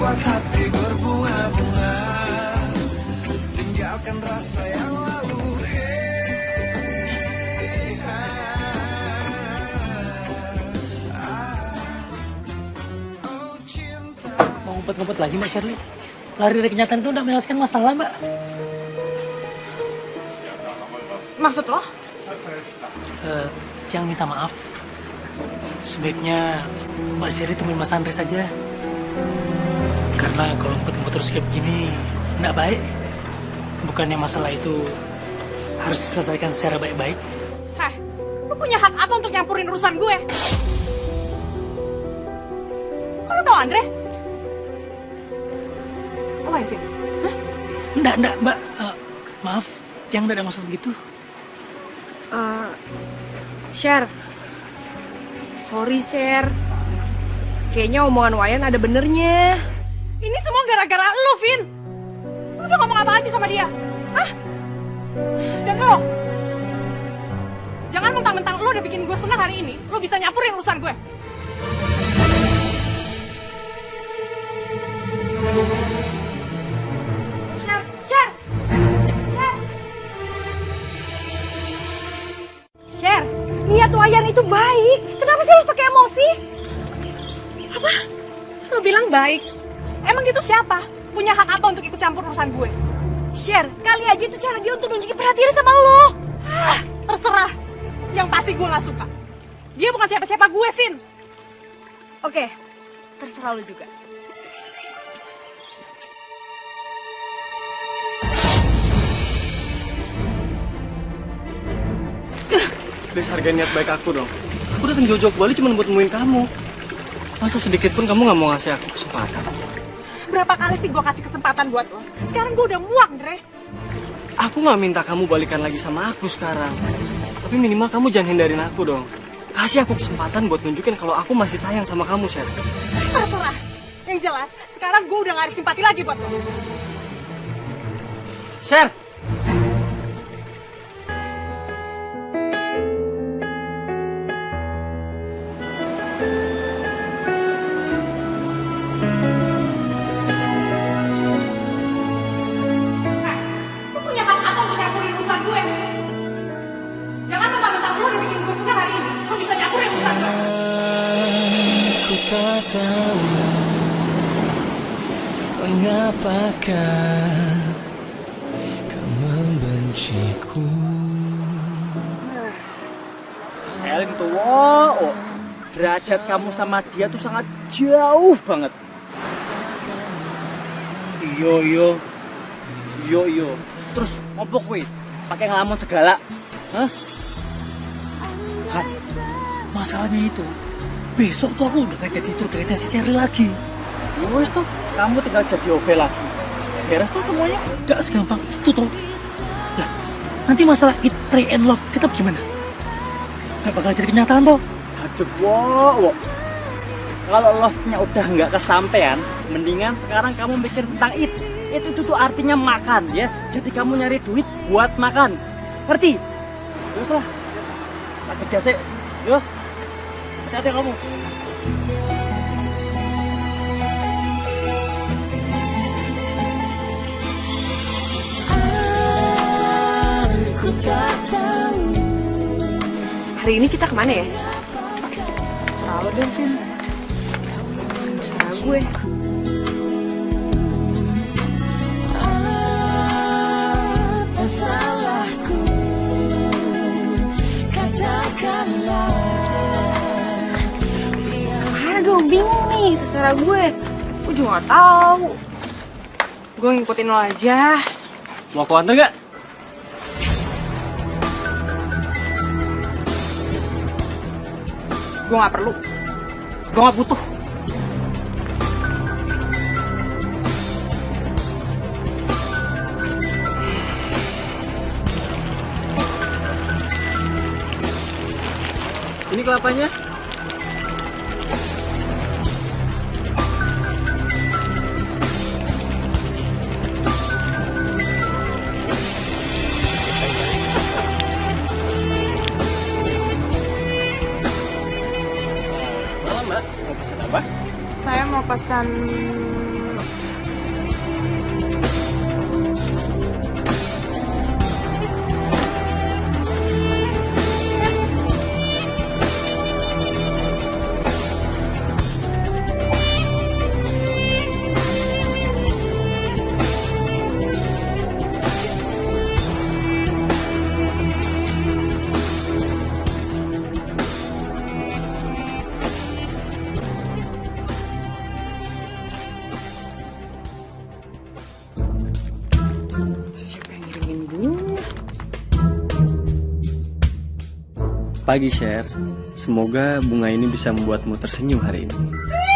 [SPEAKER 1] ngumpet-ngumpet lagi Mbak Shirley. Lari dari kenyataan itu udah menyelesaikan masalah Mbak.
[SPEAKER 3] Maksud lo?
[SPEAKER 1] Yang minta maaf. Sebaiknya Mbak Shirley temuin Mas Andre saja. Karena kalau ngumpet-ngumpet terus kayak begini, nggak baik. Bukannya masalah itu harus diselesaikan secara baik-baik.
[SPEAKER 3] Heh, lu punya hak apa untuk nyampurin urusan gue? Kok lu tau Andre? Lo Vin? Hah?
[SPEAKER 1] Enggak, Mbak. Maaf, yang enggak ada maksud begitu.
[SPEAKER 8] Share. Sorry, Share. Kayaknya omongan Wayan ada benernya.
[SPEAKER 3] Ini semua gara-gara lu, Vin. Lu udah ngomong apa aja sama dia? Hah? Dan lo? Jangan mentang-mentang lo udah bikin gue senang hari ini, lo bisa nyampurin urusan gue.
[SPEAKER 8] Share, niat Wayan itu baik. Kenapa sih harus pakai emosi?
[SPEAKER 3] Apa? Lo bilang baik? Emang gitu siapa? Punya hak apa untuk ikut campur urusan gue?
[SPEAKER 8] Share, kali aja itu cara dia untuk nunjukin perhatian sama lo.
[SPEAKER 3] Terserah. Yang pasti gue gak suka. Dia bukan siapa-siapa gue, Vin.
[SPEAKER 8] Oke, terserah lo juga.
[SPEAKER 5] Please hargai niat baik aku dong. Aku datang jauh-jauh ke Bali cuma buat nemuin kamu. Masa sedikit pun kamu gak mau ngasih aku kesempatan?
[SPEAKER 3] Berapa kali sih gue kasih kesempatan buat lo? Sekarang gue udah muak, Dre.
[SPEAKER 5] Aku gak minta kamu balikan lagi sama aku sekarang. Tapi minimal kamu jangan hindarin aku dong. Kasih aku kesempatan buat nunjukin kalau aku masih sayang sama kamu, Sher.
[SPEAKER 3] Terserah. Yang jelas, sekarang gue udah gak ada simpati lagi buat lo.
[SPEAKER 5] Sher!
[SPEAKER 2] Tak tahu mengapakah kau membenciku.
[SPEAKER 6] Elin tuh, wow, derajat kamu sama dia tuh sangat jauh banget. Yo. Terus ngopo kuwi? Pakai ngelamun segala. Hah?
[SPEAKER 1] Masalahnya itu, besok tuh aku udah gak jadi tour guide-nya si Cherry lagi.
[SPEAKER 6] Ya wis tuh, kamu tinggal jadi OB lagi. Beres tuh semuanya.
[SPEAKER 1] Gak segampang itu toh. Lah, nanti masalah it, pray and love kita gimana? Gak bakal jadi kenyataan toh.
[SPEAKER 6] Aduh, wow. Kalau love-nya udah nggak kesampean, mendingan sekarang kamu mikir tentang it. Itu tuh artinya makan ya. Jadi kamu nyari duit buat makan. Ngerti? Terus lah. Tak kerja sih. Yo. Hati-hati kamu.
[SPEAKER 2] Aku tak tahu.
[SPEAKER 8] Hari ini kita kemana ya?
[SPEAKER 3] Serah lo dong, Vin.
[SPEAKER 8] Serah gue.
[SPEAKER 2] Apa salahku? Katakanlah.
[SPEAKER 8] Aduh, bingung nih, terserah gue. Gue juga gak tahu.
[SPEAKER 3] Gue ngikutin lo aja.
[SPEAKER 5] Mau aku antar gak?
[SPEAKER 3] Gue gak perlu. Gue gak butuh.
[SPEAKER 5] Ini kelapanya.
[SPEAKER 3] Saya mau pesan...
[SPEAKER 9] pagi, Sher. Semoga bunga ini bisa membuatmu tersenyum hari ini.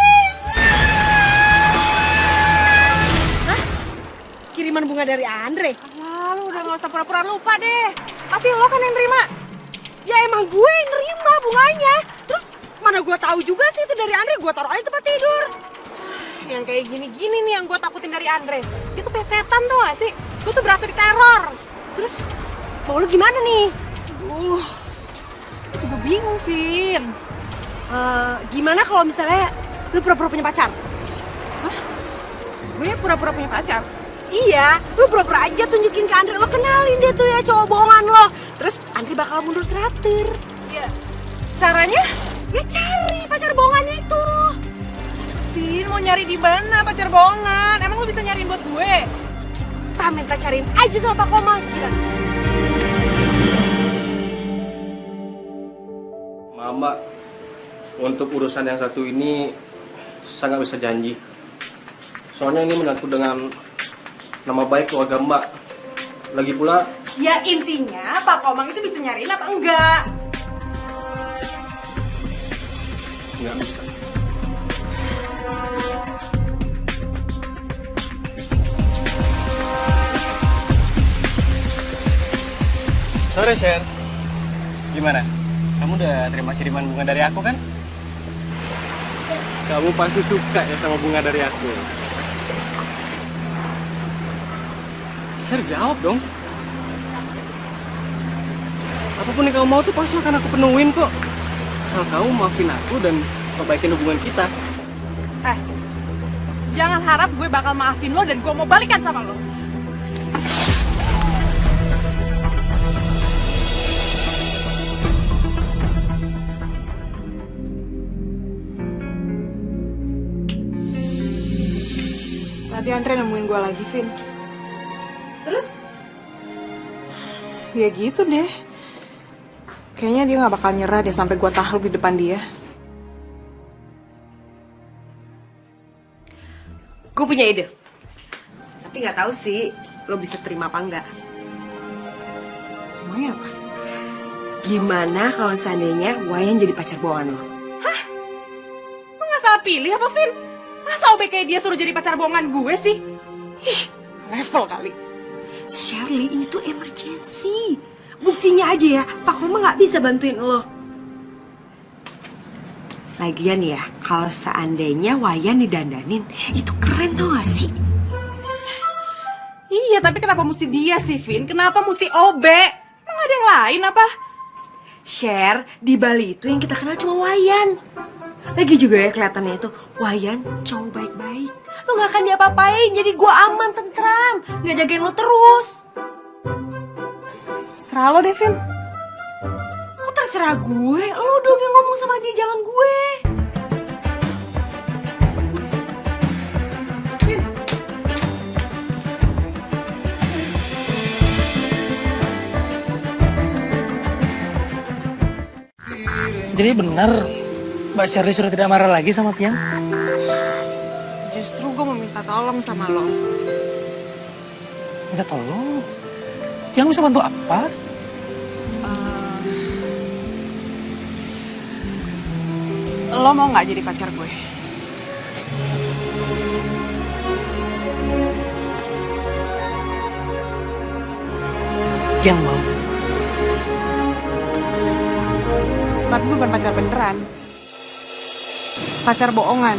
[SPEAKER 3] Hah? Kiriman bunga dari Andre?
[SPEAKER 7] Alah, lu udah gak usah pura-pura lupa deh. Pasti lo kan yang terima.
[SPEAKER 3] Ya emang gue yang nerima bunganya. Terus mana gue tahu juga sih itu dari Andre, gue taruh aja tempat tidur.
[SPEAKER 7] Yang kayak gini-gini nih yang gue takutin dari Andre. Dia tuh kayak setan tau gak sih? Gue tuh berasa diteror.
[SPEAKER 3] Terus mau lu gimana nih?
[SPEAKER 7] Gue juga bingung, Vin.
[SPEAKER 3] Gimana kalau misalnya lu pura-pura punya pacar?
[SPEAKER 7] Hah? Gue pura-pura punya pacar?
[SPEAKER 3] Iya, lu pura-pura aja tunjukin ke Andre, lo kenalin dia tuh ya cowok bohongan lo. Terus Andre bakal mundur traktir.
[SPEAKER 7] Iya. Caranya?
[SPEAKER 3] Ya cari pacar bohongannya itu.
[SPEAKER 7] Vin, mau nyari di mana pacar bohongan? Emang lu bisa nyariin buat gue?
[SPEAKER 3] Kita minta cariin aja sama Pak Koma, gimana?
[SPEAKER 5] Mama, untuk urusan yang satu ini saya nggak bisa janji. Soalnya ini menyangkut dengan nama baik keluarga Mbak. Lagi pula,
[SPEAKER 7] Ya intinya Pak Komang itu bisa nyariin apa enggak?
[SPEAKER 5] nggak bisa.
[SPEAKER 9] Sore, Sher. Gimana? Kamu udah terima kiriman bunga dari aku kan? Kamu pasti suka ya sama bunga dari aku. Sher, jawab dong. Apapun yang kamu mau tuh pasti akan aku penuhin kok. Asal kamu maafin aku dan perbaikin hubungan kita.
[SPEAKER 7] Jangan harap gue bakal maafin lo dan gue mau balikan sama lo. Tadi Andre nemuin gue lagi, Vin.
[SPEAKER 3] Terus?
[SPEAKER 7] Ya gitu deh. Kayaknya dia gak bakal nyerah deh sampai gue tahluk di depan dia.
[SPEAKER 3] Gue punya ide. Tapi nggak tahu sih lo bisa terima apa enggak.
[SPEAKER 7] Emangnya apa?
[SPEAKER 3] Gimana kalau seandainya Wayan jadi pacar bohongan lo?
[SPEAKER 7] Lo gak salah pilih apa, Vin? Masa OB kayak dia suruh jadi pacar bohongan gue sih? Ih, level kali.
[SPEAKER 3] Shirley, ini tuh emergency. Buktinya aja ya, Pak Koma nggak bisa bantuin lo. Lagian ya, kalau seandainya Wayan didandanin, itu keren tau gak sih?
[SPEAKER 7] Iya, tapi kenapa mesti dia sih, Vin? Kenapa mesti OB? Emang ada yang lain apa?
[SPEAKER 3] Share, di Bali itu yang kita kenal cuma Wayan. Lagi juga ya kelihatannya itu, Wayan cowok baik-baik. Lo gak akan diapa-apain, jadi gue aman, tentram. Gak jagain lo terus.
[SPEAKER 7] Serah lo deh, Vin.
[SPEAKER 3] Kok terserah gue? Lo dong yang ngomong sama dia, jangan gue.
[SPEAKER 1] Jadi benar Mbak Shirley sudah tidak marah lagi sama Tiang?
[SPEAKER 7] Justru gue mau minta tolong sama lo.
[SPEAKER 1] Minta tolong? Tiang bisa bantu apa?
[SPEAKER 7] Lo mau gak jadi pacar gue?
[SPEAKER 1] Tiang mau.
[SPEAKER 7] Tapi bukan pacar beneran. Pacar bohongan.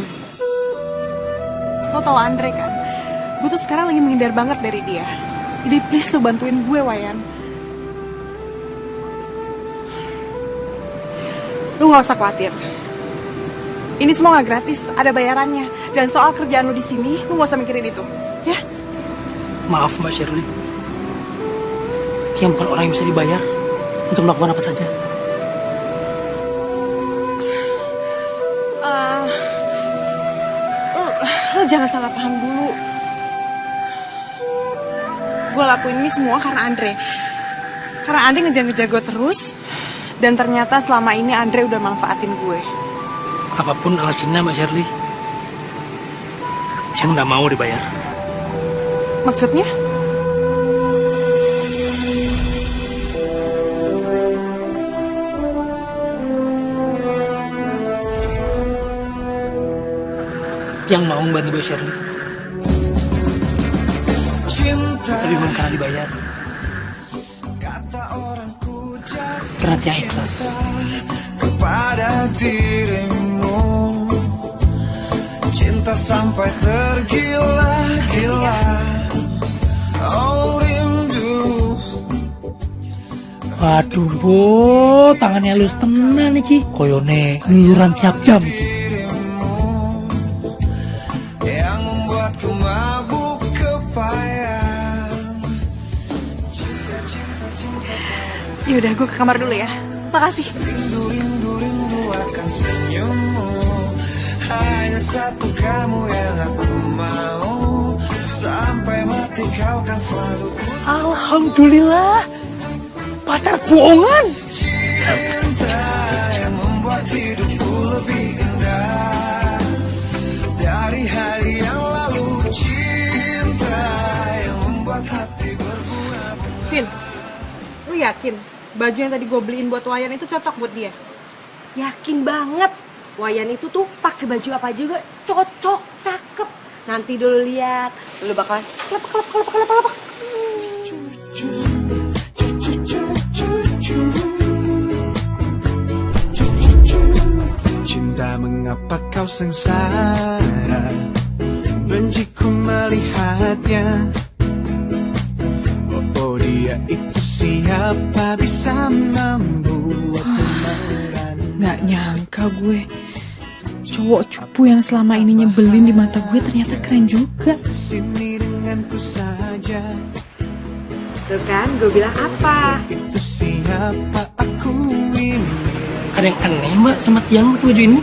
[SPEAKER 7] Lo tau Andre kan? Gue tuh sekarang lagi menghindar banget dari dia. Jadi please lo bantuin gue, Wayan. Lo gak usah khawatir. Ini semua gak gratis, ada bayarannya. Dan soal kerjaan lo di sini, lo gak usah mikirin itu, ya?
[SPEAKER 1] Maaf Mbak Shirley. Tiang bukan orang yang bisa dibayar untuk melakukan apa saja.
[SPEAKER 7] Lo jangan salah paham dulu. Gue lakuin ini semua karena Andre. Karena Andre ngejar-ngejar gue terus. Dan ternyata selama ini Andre udah manfaatin gue.
[SPEAKER 1] Apapun alasannya Mbak Shirley, Tiang nggak mau dibayar.
[SPEAKER 7] Maksudnya?
[SPEAKER 1] yang mau membantu Mbak Shirley. Lebih memang karena dibayar. Karena Tiang ikhlas.
[SPEAKER 2] Kepada dirimu, cinta sampai tergila-gila. Oh rindu.
[SPEAKER 1] Waduh, Bo, tangannya halus tenan iki. Koyone luluran tiap jam iki.
[SPEAKER 2] Yang membuatku mabuk kepayang.
[SPEAKER 7] Yaudah, gue ke kamar dulu ya. Makasih.
[SPEAKER 2] Rindu akan senyummu. Hanya satu kamu yang aku mau. Sampai mati kau kan selalu.
[SPEAKER 1] Alhamdulillah, pacar bohongan.
[SPEAKER 2] Cinta yang membuat hidupku lebih indah dari hari yang lalu. Cinta yang membuat hati berbunga-bunga.
[SPEAKER 3] Vin, lu yakin baju yang tadi gue beliin buat Wayan itu cocok buat dia?
[SPEAKER 8] Yakin banget. Wayan itu tuh pakai baju apa juga cocok, cakep. Nanti dulu lihat, lu bakalan kelepek.
[SPEAKER 2] Cinta mengapa kau sengsara, benciku melihatnya. Oh dia itu siapa bisa membuat
[SPEAKER 7] Nggak nyangka gue, cowok cupu yang selama ini nyebelin di mata gue ternyata keren juga.
[SPEAKER 2] sini denganku saja.
[SPEAKER 8] Tuh kan, gue bilang apa?
[SPEAKER 2] Itu siapa aku ini.
[SPEAKER 1] Ada yang aneh Mbak sama Tiang pakai baju ini?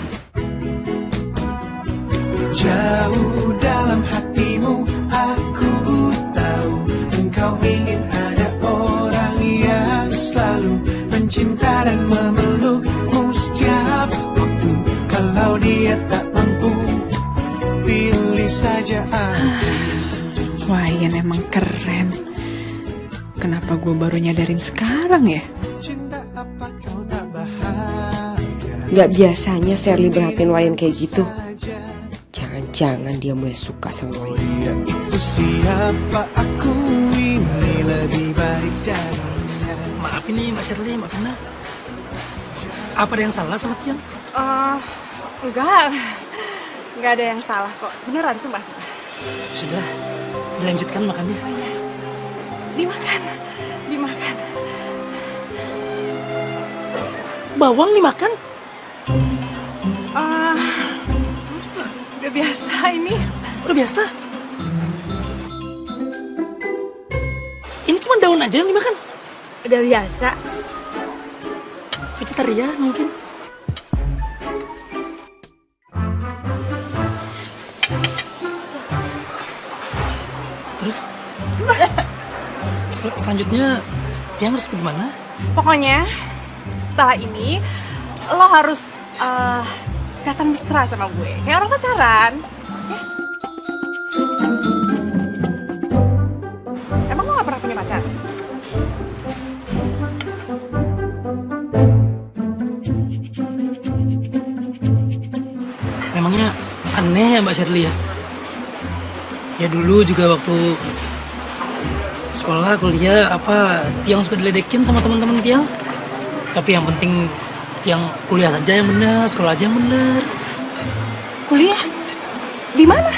[SPEAKER 2] Jauh dalam hatimu aku tahu engkau ingin ada orang yang selalu mencinta dan memelukmu setiap waktu. Kalau dia tak mampu, pilih saja aku.
[SPEAKER 7] Wayan emang keren. Kenapa gue baru nyadarin sekarang ya?
[SPEAKER 2] Cinta apa kau tak bahagia?
[SPEAKER 8] Gak biasanya Shirley berhatiin Wayan kayak gitu. Jangan-jangan dia mulai suka sama Wayan.
[SPEAKER 2] Dia itu siapa aku ini lebih baik darinya.
[SPEAKER 1] Maaf ini Mbak Shirley, Mbak Vina. Apa ada yang salah sama Tiang?
[SPEAKER 3] Enggak ada yang salah kok. Beneran, sumpah.
[SPEAKER 1] Sudah, dilanjutkan makannya.
[SPEAKER 3] Dimakan.
[SPEAKER 1] Bawang dimakan?
[SPEAKER 3] Udah biasa ini.
[SPEAKER 1] Udah biasa? Ini cuma daun aja yang dimakan?
[SPEAKER 8] Udah biasa.
[SPEAKER 1] Vegetarian mungkin? Terus? Selanjutnya Tiang harus bagaimana?
[SPEAKER 3] Pokoknya setelah ini lo harus kelihatan mesra sama gue, kayak orang pacaran. Emang lo gak pernah punya pacar?
[SPEAKER 1] Memangnya aneh ya Mbak Shirley ya? Ya dulu juga waktu sekolah, kuliah, Tiang suka diledekin sama teman-teman Tiang. Tapi yang penting Tiang kuliah saja yang benar, sekolah aja yang benar.
[SPEAKER 3] Kuliah? Di mana?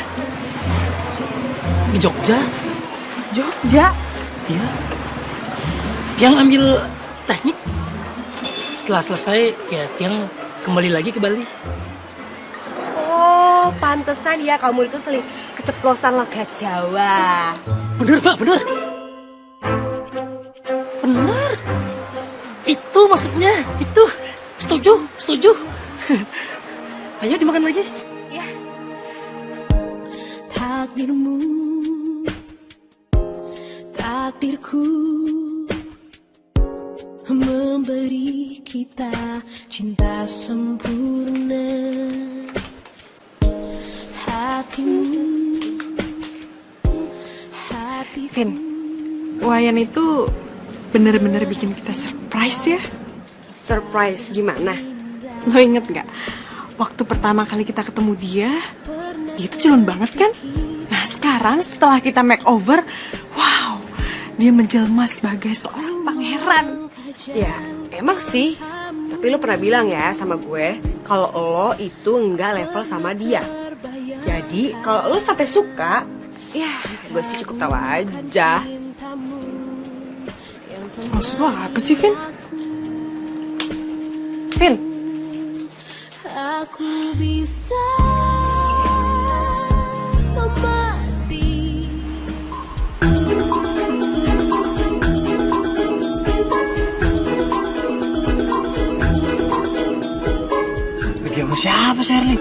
[SPEAKER 1] Di Jogja.
[SPEAKER 3] Jogja?
[SPEAKER 1] Iya. Tiang ambil teknik. Setelah selesai, ya Tiang kembali lagi ke Bali.
[SPEAKER 8] Oh, pantesan ya kamu itu sering keceplosan logat Jawa.
[SPEAKER 1] Bener, Pak, bener. Bener. Itu maksudnya, itu. Setuju. Ayo dimakan lagi.
[SPEAKER 8] Ya.
[SPEAKER 10] Takdirmu, takdirku memberi kita cinta sempurna.
[SPEAKER 3] Vin, Wayan itu bener-bener bikin kita surprise ya.
[SPEAKER 8] Surprise gimana?
[SPEAKER 3] Lo inget gak? Waktu pertama kali kita ketemu dia, Dia itu culun banget kan? Nah sekarang setelah kita makeover, wow, dia menjelma sebagai seorang pangeran.
[SPEAKER 8] Ya, emang sih. Tapi lo pernah bilang ya sama gue kalau lo itu nggak level sama dia. Jadi kalau lo sampai suka, ya gue sih cukup tahu aja.
[SPEAKER 3] Maksud lo apa sih, Vin? Vin?
[SPEAKER 10] Aku bisa mati.
[SPEAKER 6] Pergi sama siapa, Sherly?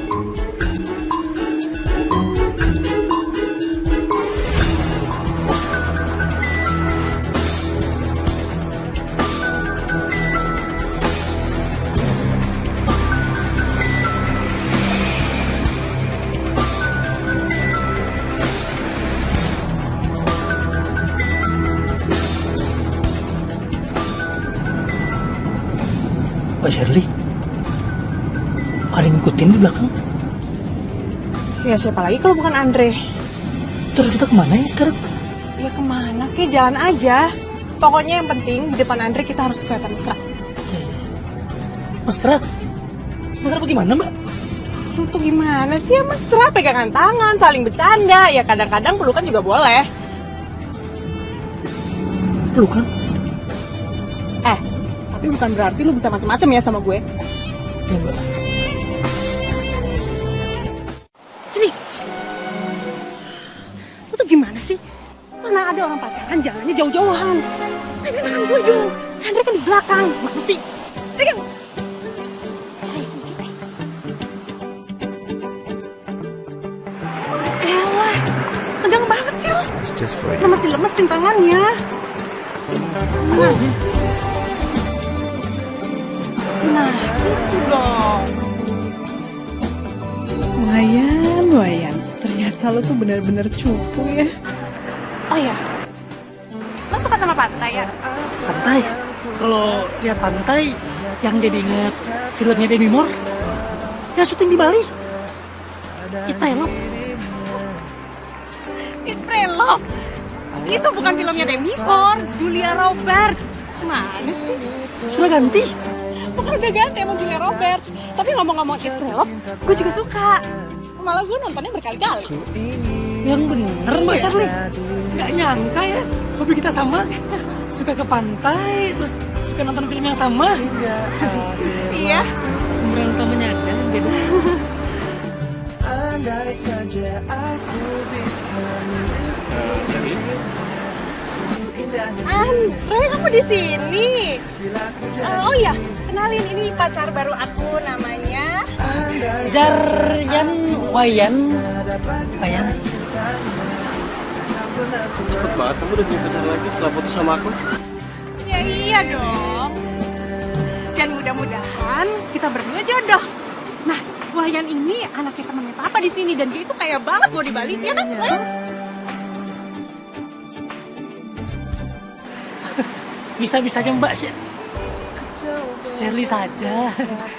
[SPEAKER 1] Pak Sherly, ada yang ngikutin di belakang.
[SPEAKER 3] Ya siapa lagi kalau bukan Andre?
[SPEAKER 1] Terus kita kemana ya sekarang?
[SPEAKER 3] Ya kemana ke, jalan aja. Pokoknya yang penting di depan Andre kita harus kelihatan mesra.
[SPEAKER 1] Mesra? Mesra bagaimana, Mbak?
[SPEAKER 3] Itu gimana sih ya mesra? Pegangan tangan, saling bercanda. Ya kadang-kadang pelukan juga boleh.
[SPEAKER 1] Pelukan?
[SPEAKER 3] Tapi bukan berarti lu bisa macam-macam ya sama gue.
[SPEAKER 1] Ya, Mbak.
[SPEAKER 3] Sini. Lu tuh gimana sih? Mana ada orang pacaran jalannya jauh-jauhan. Pegang tangan gue dong. Andre kan di belakang. Mana sih? Pegang. Elah, tegang banget sih lu. Lemesin tangannya. Nah, itu dong. Lumayan. Ternyata lo tuh benar-benar cupu ya. Oh ya, lo suka sama pantai ya?
[SPEAKER 1] Pantai? Kalau lihat pantai, yang jadi inget filmnya Demi Moore. Ya syuting di Bali. It Pray Love.
[SPEAKER 3] It Pray Love? Itu bukan filmnya Demi Moore, Julia Roberts. Mana sih?
[SPEAKER 1] Sudah ganti.
[SPEAKER 3] Bukan udah ganti sama Julia Roberts. Tapi ngomong-ngomong It Pray Love, gue juga suka. Malah gue nontonnya berkali-kali.
[SPEAKER 1] Yang bener Mbak Sherly. Gak nyangka ya, hobi kita sama. Suka ke pantai, terus suka nonton film yang sama.
[SPEAKER 3] Iya.
[SPEAKER 1] Pemeran utamanya ada, beda.
[SPEAKER 2] Andai saja aku bisa
[SPEAKER 3] Andre, kamu di sini. Oh iya, kenalin ini pacar baru aku, namanya
[SPEAKER 1] Jaryan Wayan.
[SPEAKER 5] Cepet banget, kamu udah punya pacar lagi setelah putus sama aku?
[SPEAKER 3] Ya iya dong. Dan mudah-mudahan kita berdua jodoh. Nah, Wayan ini anaknya temannya Papa di sini dan dia itu kaya banget loh di Bali, ya kan?
[SPEAKER 1] Bisa-bisa aja Mbak Sherly saja.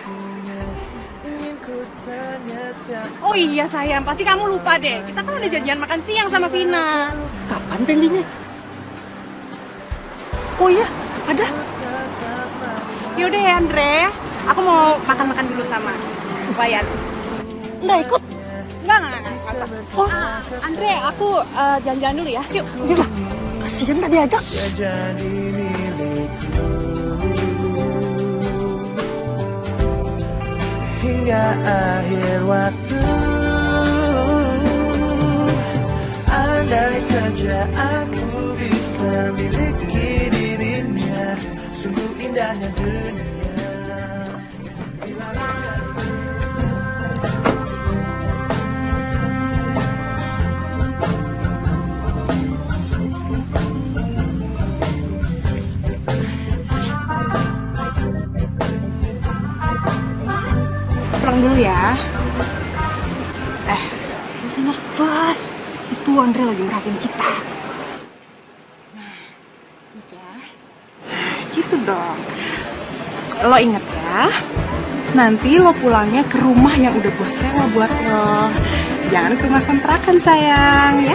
[SPEAKER 3] Oh iya sayang, pasti kamu lupa deh. Kita kan ada janjian makan siang sama Vina.
[SPEAKER 1] Kapan janjinya? Oh iya, ada.
[SPEAKER 3] Yaudah ya Andre, aku mau makan-makan dulu sama Wayan.
[SPEAKER 1] Nggak ikut?
[SPEAKER 3] Enggak usah. Oh, Andre, aku jalan-jalan dulu ya. Yuk.
[SPEAKER 1] Yuk, kasihan nggak diajak.
[SPEAKER 2] Hingga akhir waktu, andai saja aku bisa miliki dirinya, sungguh indahnya dunia.
[SPEAKER 3] Pulang dulu ya. Gak usah nervous. Itu Andre lagi merhatiin kita. Nah, terus ya. Gitu dong. Lo inget ya, nanti lo pulangnya ke rumah yang udah gue sewa buat lo. Jangan ke rumah kontrakan sayang ya.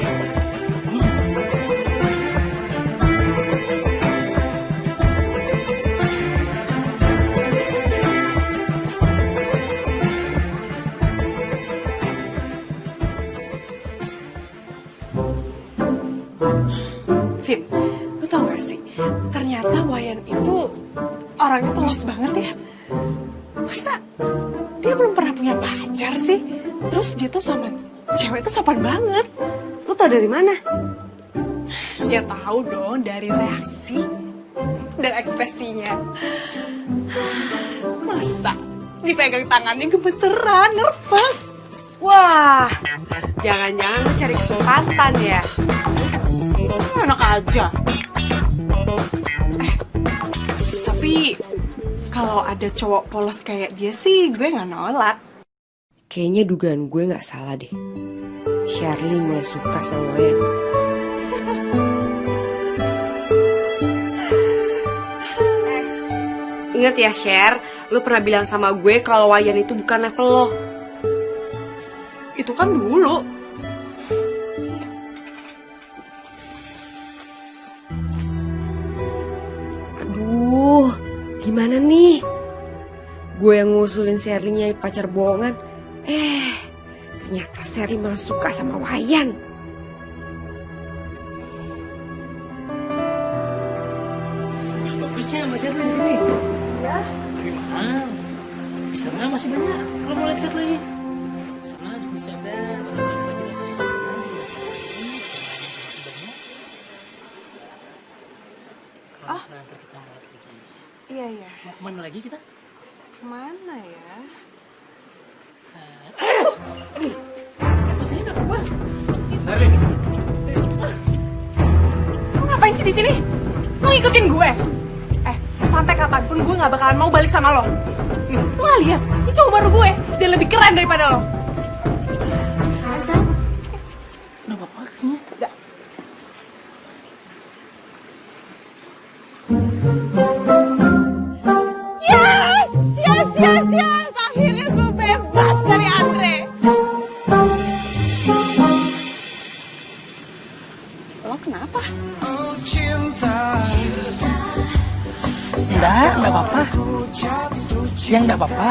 [SPEAKER 3] Vin, lu tau gak sih? Ternyata Wayan itu orangnya polos banget ya. Masa dia belum pernah punya pacar sih? Terus dia tuh sama cewek tuh sopan banget.
[SPEAKER 8] Lu tau dari mana?
[SPEAKER 3] Ya tahu dong dari reaksi dan ekspresinya. Masa dipegang tangannya gemeteran, nervous.
[SPEAKER 8] Wah, jangan-jangan lu cari kesempatan ya?
[SPEAKER 3] Enak aja. Tapi kalau ada cowok polos kayak dia sih gue nggak nolak.
[SPEAKER 8] Kayaknya dugaan gue nggak salah deh. Shirley mulai suka sama Wayan. Ingat ya Sher, lu pernah bilang sama gue kalau Wayan itu bukan level lo.
[SPEAKER 3] Itu kan dulu.
[SPEAKER 8] Aduh, gimana nih? Gue yang ngusulin Shirley nyari pacar bohongan. Ternyata Shirley malah suka sama Wayan.
[SPEAKER 1] Bagusnya Mbak Shirley di sini. Ya. Bagaimana? Di sana masih banyak. Kalau mau lihat lagi. Di sana juga masih ada barang-barang pelajaran lain. Kalau misalnya nanti kita mau lihat lagi.
[SPEAKER 3] Iya iya.
[SPEAKER 1] Mau kemana lagi kita?
[SPEAKER 3] Kemana ya?
[SPEAKER 1] Mas ini udah apa?
[SPEAKER 5] Shirley.
[SPEAKER 3] Lu ngapain sih di sini? Lu ngikutin gue? Sampai kapanpun gue nggak bakalan mau balik sama lo. Nih, lu nggak lihat? Ini cowok baru gue, dia lebih keren daripada lo. Ayo sayang.
[SPEAKER 1] Udah apa kayaknya?
[SPEAKER 3] Enggak. Yes, yes, yes, yes. Akhirnya gue bebas dari Andre. Lo kenapa?
[SPEAKER 1] Enggak apa-apa. Yang enggak apa-apa.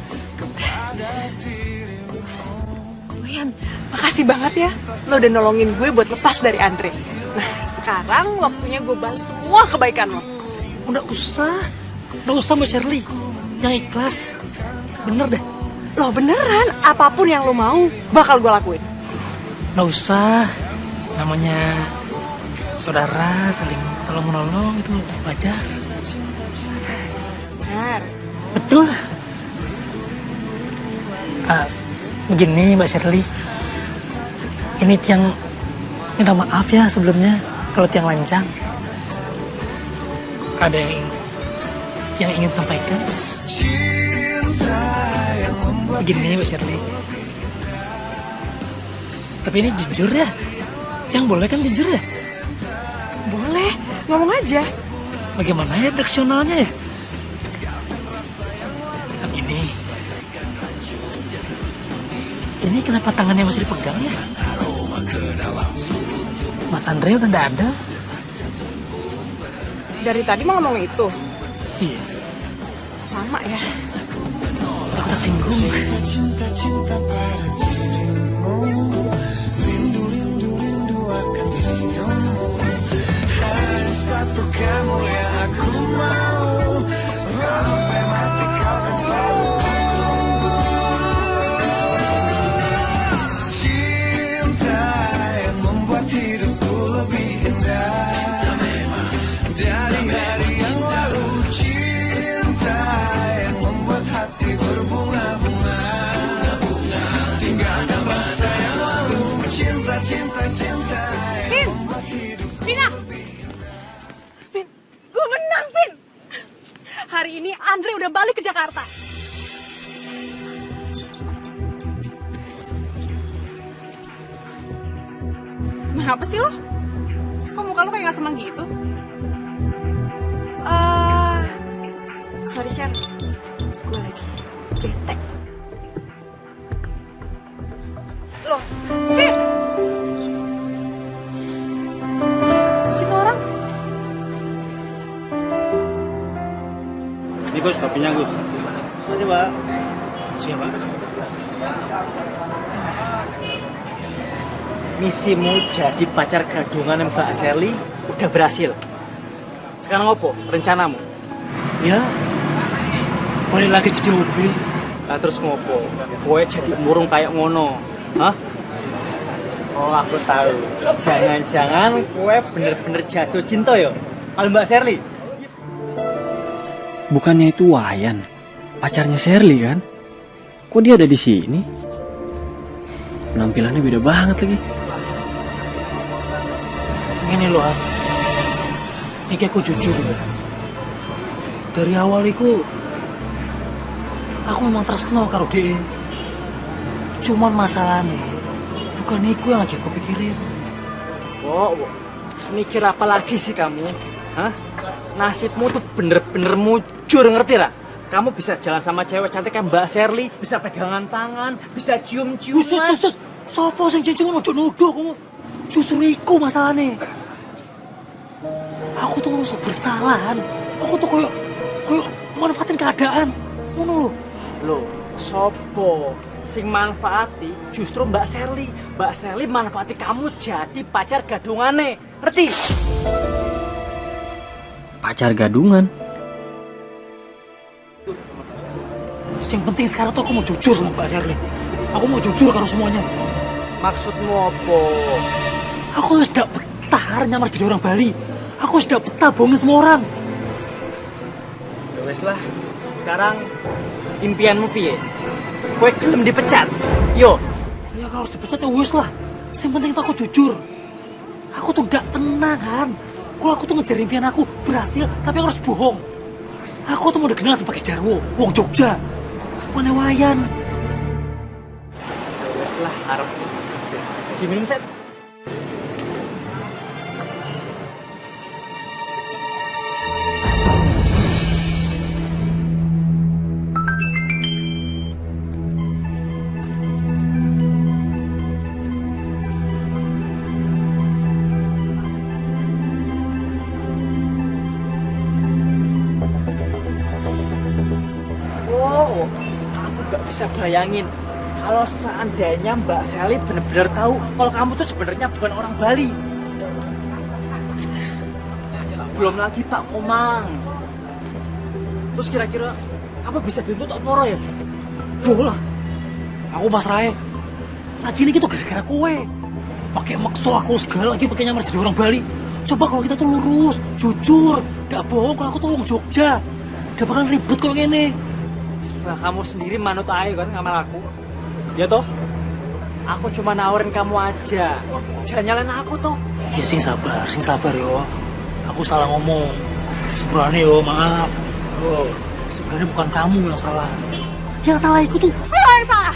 [SPEAKER 3] Wayan, makasih banget ya. Lo udah nolongin gue buat lepas dari Andre. Nah, sekarang waktunya gue balas semua kebaikan lo.
[SPEAKER 1] Udah usah Mbak Shirley. Yang ikhlas. Bener deh.
[SPEAKER 3] Lo beneran, apapun yang lo mau bakal gue lakuin.
[SPEAKER 1] Nggak usah. Namanya saudara saling tolong-menolong itu wajar.
[SPEAKER 3] Benar.
[SPEAKER 1] Betul. Begini Mbak Shirley. Ini Tiang minta maaf ya sebelumnya kalau Tiang lancang. Ada yang ingin sampaikan? Begini Mbak Shirley. Tapi ini jujur ya. Yang boleh kan jujur ya?
[SPEAKER 3] Boleh, ngomong aja.
[SPEAKER 1] Bagaimana ya redaksionalnya ya? Begini. Ini kenapa tangannya masih dipegang ya? Mas Andre udah nggak ada.
[SPEAKER 3] Dari tadi mau ngomong itu.
[SPEAKER 1] Iya.
[SPEAKER 3] Lama ya.
[SPEAKER 1] Aku tersinggung.
[SPEAKER 2] Cinta-cinta pada dirimu, rindu-rindu akan senyummu. Hanya satu kamu yang aku mau, sampai mati kau kan selalu tunggu. Cinta yang membuat hidupku lebih indah dari hari yang lalu. Cinta yang membuat hati berbunga-bunga, tinggalkan masa yang lalu. Cinta, cinta, cinta yang membuat hidupku
[SPEAKER 3] Vina! Vin, gue menang, Vin! Hari ini Andre udah balik ke Jakarta. Kenapa sih lo? Kok muka lo kayak gak seneng gitu?
[SPEAKER 8] Sorry Sher, gue lagi bete.
[SPEAKER 3] loh. Fit! Di situ orang.
[SPEAKER 6] Ini Gus, kopinya Gus. Makasih Pak.
[SPEAKER 1] Siapa?
[SPEAKER 6] Misimu jadi pacar gadungan Mbak Sherly udah berhasil. Sekarang apa rencanamu?
[SPEAKER 1] Ya, balik lagi jadi hobi.
[SPEAKER 6] Nah, terus ngopo? Kowe jadi murung kayak ngono. Hah? Oh, aku tahu. Jangan-jangan kowe bener-bener jatuh cinta ya kalau Mbak Sherly?
[SPEAKER 9] Bukannya itu Wayan, pacarnya Sherly kan? Kok dia ada di sini? Penampilannya beda banget lagi.
[SPEAKER 1] Ini loh, ini aku jujur. Dari awal itu, aku memang tresno karo dia. Cuman masalahnya, bukan itu yang lagi aku pikirin.
[SPEAKER 6] Oh, mikir apa lagi sih kamu? Hah? Nasibmu tuh bener-bener mujur, ngerti ra? Kamu bisa jalan sama cewek cantik kayak Mbak Sherly, bisa pegangan tangan, bisa cium-ciuman.
[SPEAKER 1] Sus, sopo sing cium-ciuman nuduh-nuduh kamu. Justru iku masalahnya. Aku tuh ngerasa bersalahan. Aku tuh koyo manfaatin keadaan. Ngono lho.
[SPEAKER 6] Loh, sopo sing manfaati justru Mbak Sherly. Mbak Sherly manfaati kamu jadi pacar gadungane. Ngerti?
[SPEAKER 9] Pacar gadungan?
[SPEAKER 1] Yang penting sekarang tuh aku mau jujur sama Mbak Sherly. Aku mau jujur karo semuanya.
[SPEAKER 6] Maksudmu apa?
[SPEAKER 1] Aku sudah betah nyamar jadi orang Bali. Aku sudah betah bohongin semua orang.
[SPEAKER 6] Ya wes lah. Sekarang impianmu piye? Kowe gelem dipecat? Yo.
[SPEAKER 1] Ya kalau harus dipecat ya wes lah. Yang penting itu aku jujur. Aku tuh gak tenang kan. Kalau aku tuh ngejar impian aku berhasil, tapi aku harus bohong. Aku tuh mau dikenal sebagai Jarwo, wong Jogja. Bukan Wayan.
[SPEAKER 6] Ya wes lah, harap diminum set. Bisa bayangin kalau seandainya Mbak Sherly benar-benar tahu kalau kamu tuh sebenarnya bukan orang Bali. Belum lagi Pak Komang. Terus kira-kira kamu bisa dituntut apa ya?
[SPEAKER 1] Bolah. Aku pasrah. Lagi ini gitu gara-gara kowe. Pakai makso aku segala lagi pakai nyamar jadi orang Bali. Coba kalau kita tuh lurus, jujur, gak bohong kalau aku tuh orang Jogja. Gak bakalan ribut kok gini.
[SPEAKER 6] Nah, kamu sendiri manut aja kan ngamal aku. Ya toh? Aku cuma nawarin kamu aja. Jangan nyalain aku toh.
[SPEAKER 1] Ya sing sabar yo. Aku salah ngomong. Sebenarnya yo, maaf. Oh, sebenarnya bukan kamu yang salah. Yang salah itu tuh
[SPEAKER 3] Lo yang salah.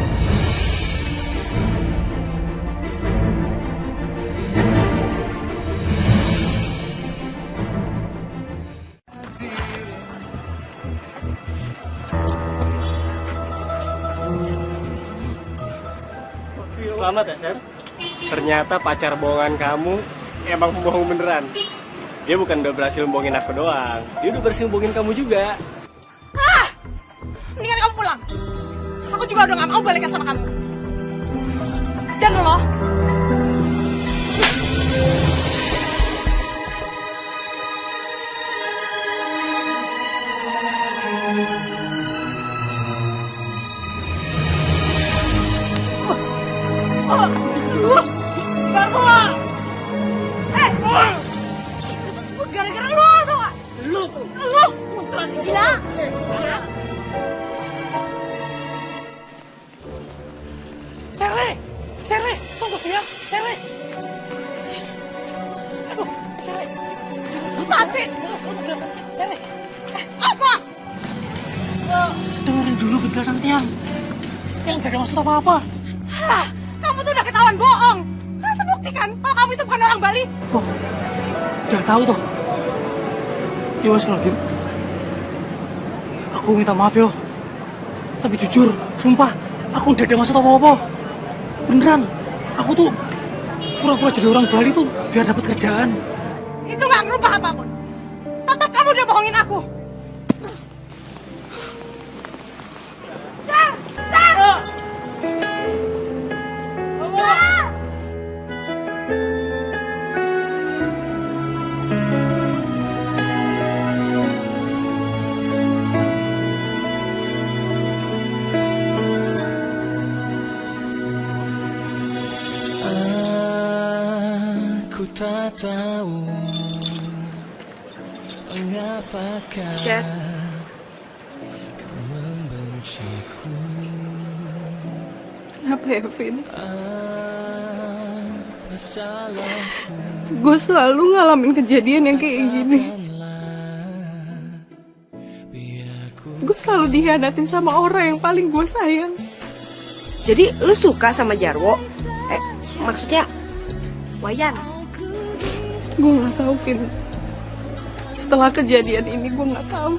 [SPEAKER 6] Selamat ya, Sher.
[SPEAKER 9] Ternyata pacar bohongan kamu emang bohong beneran. Dia bukan udah berhasil bohongin aku doang, dia udah berhasil bohongin kamu juga.
[SPEAKER 3] Ah! Mendingan kamu pulang. Aku juga udah gak mau balikan sama kamu. Dan lo, itu semua gara-gara lo, tau gak? Lo, gila.
[SPEAKER 1] Sherly, tunggu ya, Sherly. Aduh, Sherly.
[SPEAKER 3] Lepasin.
[SPEAKER 1] Sherly.
[SPEAKER 3] Apa?
[SPEAKER 1] Dengerin dulu penjelasan Tiang. Tiang gak ada maksud apa-apa.
[SPEAKER 3] Alah, kamu tuh udah ketahuan bohong. Kan terbuktikan kalau kamu itu bukan orang Bali.
[SPEAKER 1] Oh, udah tahu tuh. Ya wes kalau gitu. Aku minta maaf yo. Tapi jujur, sumpah, aku udah ada maksud apa-apa. Beneran, aku tuh pura-pura jadi orang Bali tuh biar dapat kerjaan.
[SPEAKER 3] Itu nggak ngerubah apapun. Tetap kamu udah bohongin aku. Syar! Syar!
[SPEAKER 2] Aku tak tahu mengapakah kau membenciku.
[SPEAKER 3] Kenapa ya, Vin? Gue selalu ngalamin kejadian yang kayak gini. Gue selalu dikhianatin sama orang yang paling gue sayang.
[SPEAKER 8] Jadi lu suka sama Jarwo? Maksudnya Wayan?
[SPEAKER 3] Gue nggak tahu, Vin. Setelah kejadian ini gue nggak tahu.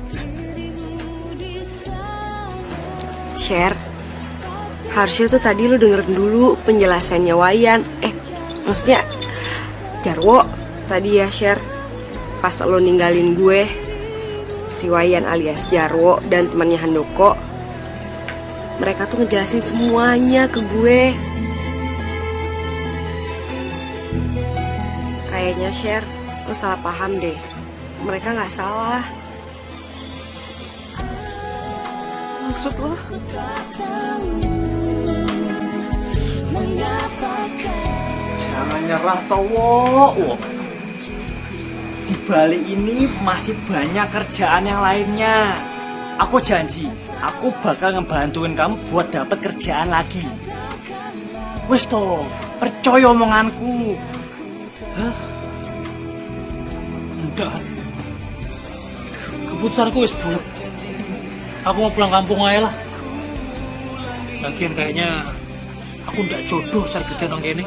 [SPEAKER 8] Share, harusnya tuh tadi lu dengerin dulu penjelasannya Wayan. Maksudnya Jarwo tadi ya, Share. Pas lo ninggalin gue, si Wayan alias Jarwo dan temannya Handoko, mereka tuh ngejelasin semuanya ke gue. Kayaknya, Share, lo salah paham deh. Mereka nggak salah.
[SPEAKER 3] Maksud lo?
[SPEAKER 6] Jangan nyerah towo. Di Bali ini masih banyak kerjaan yang lainnya. Aku janji, aku bakal ngebantuin kamu buat dapat kerjaan lagi. Wes toh, percaya omonganku.
[SPEAKER 1] Hah? Enggak. Keputusanku wis bulat. Aku mau pulang kampung aja lah. Lagian kayaknya aku ndak jodoh cari kerja nang kene.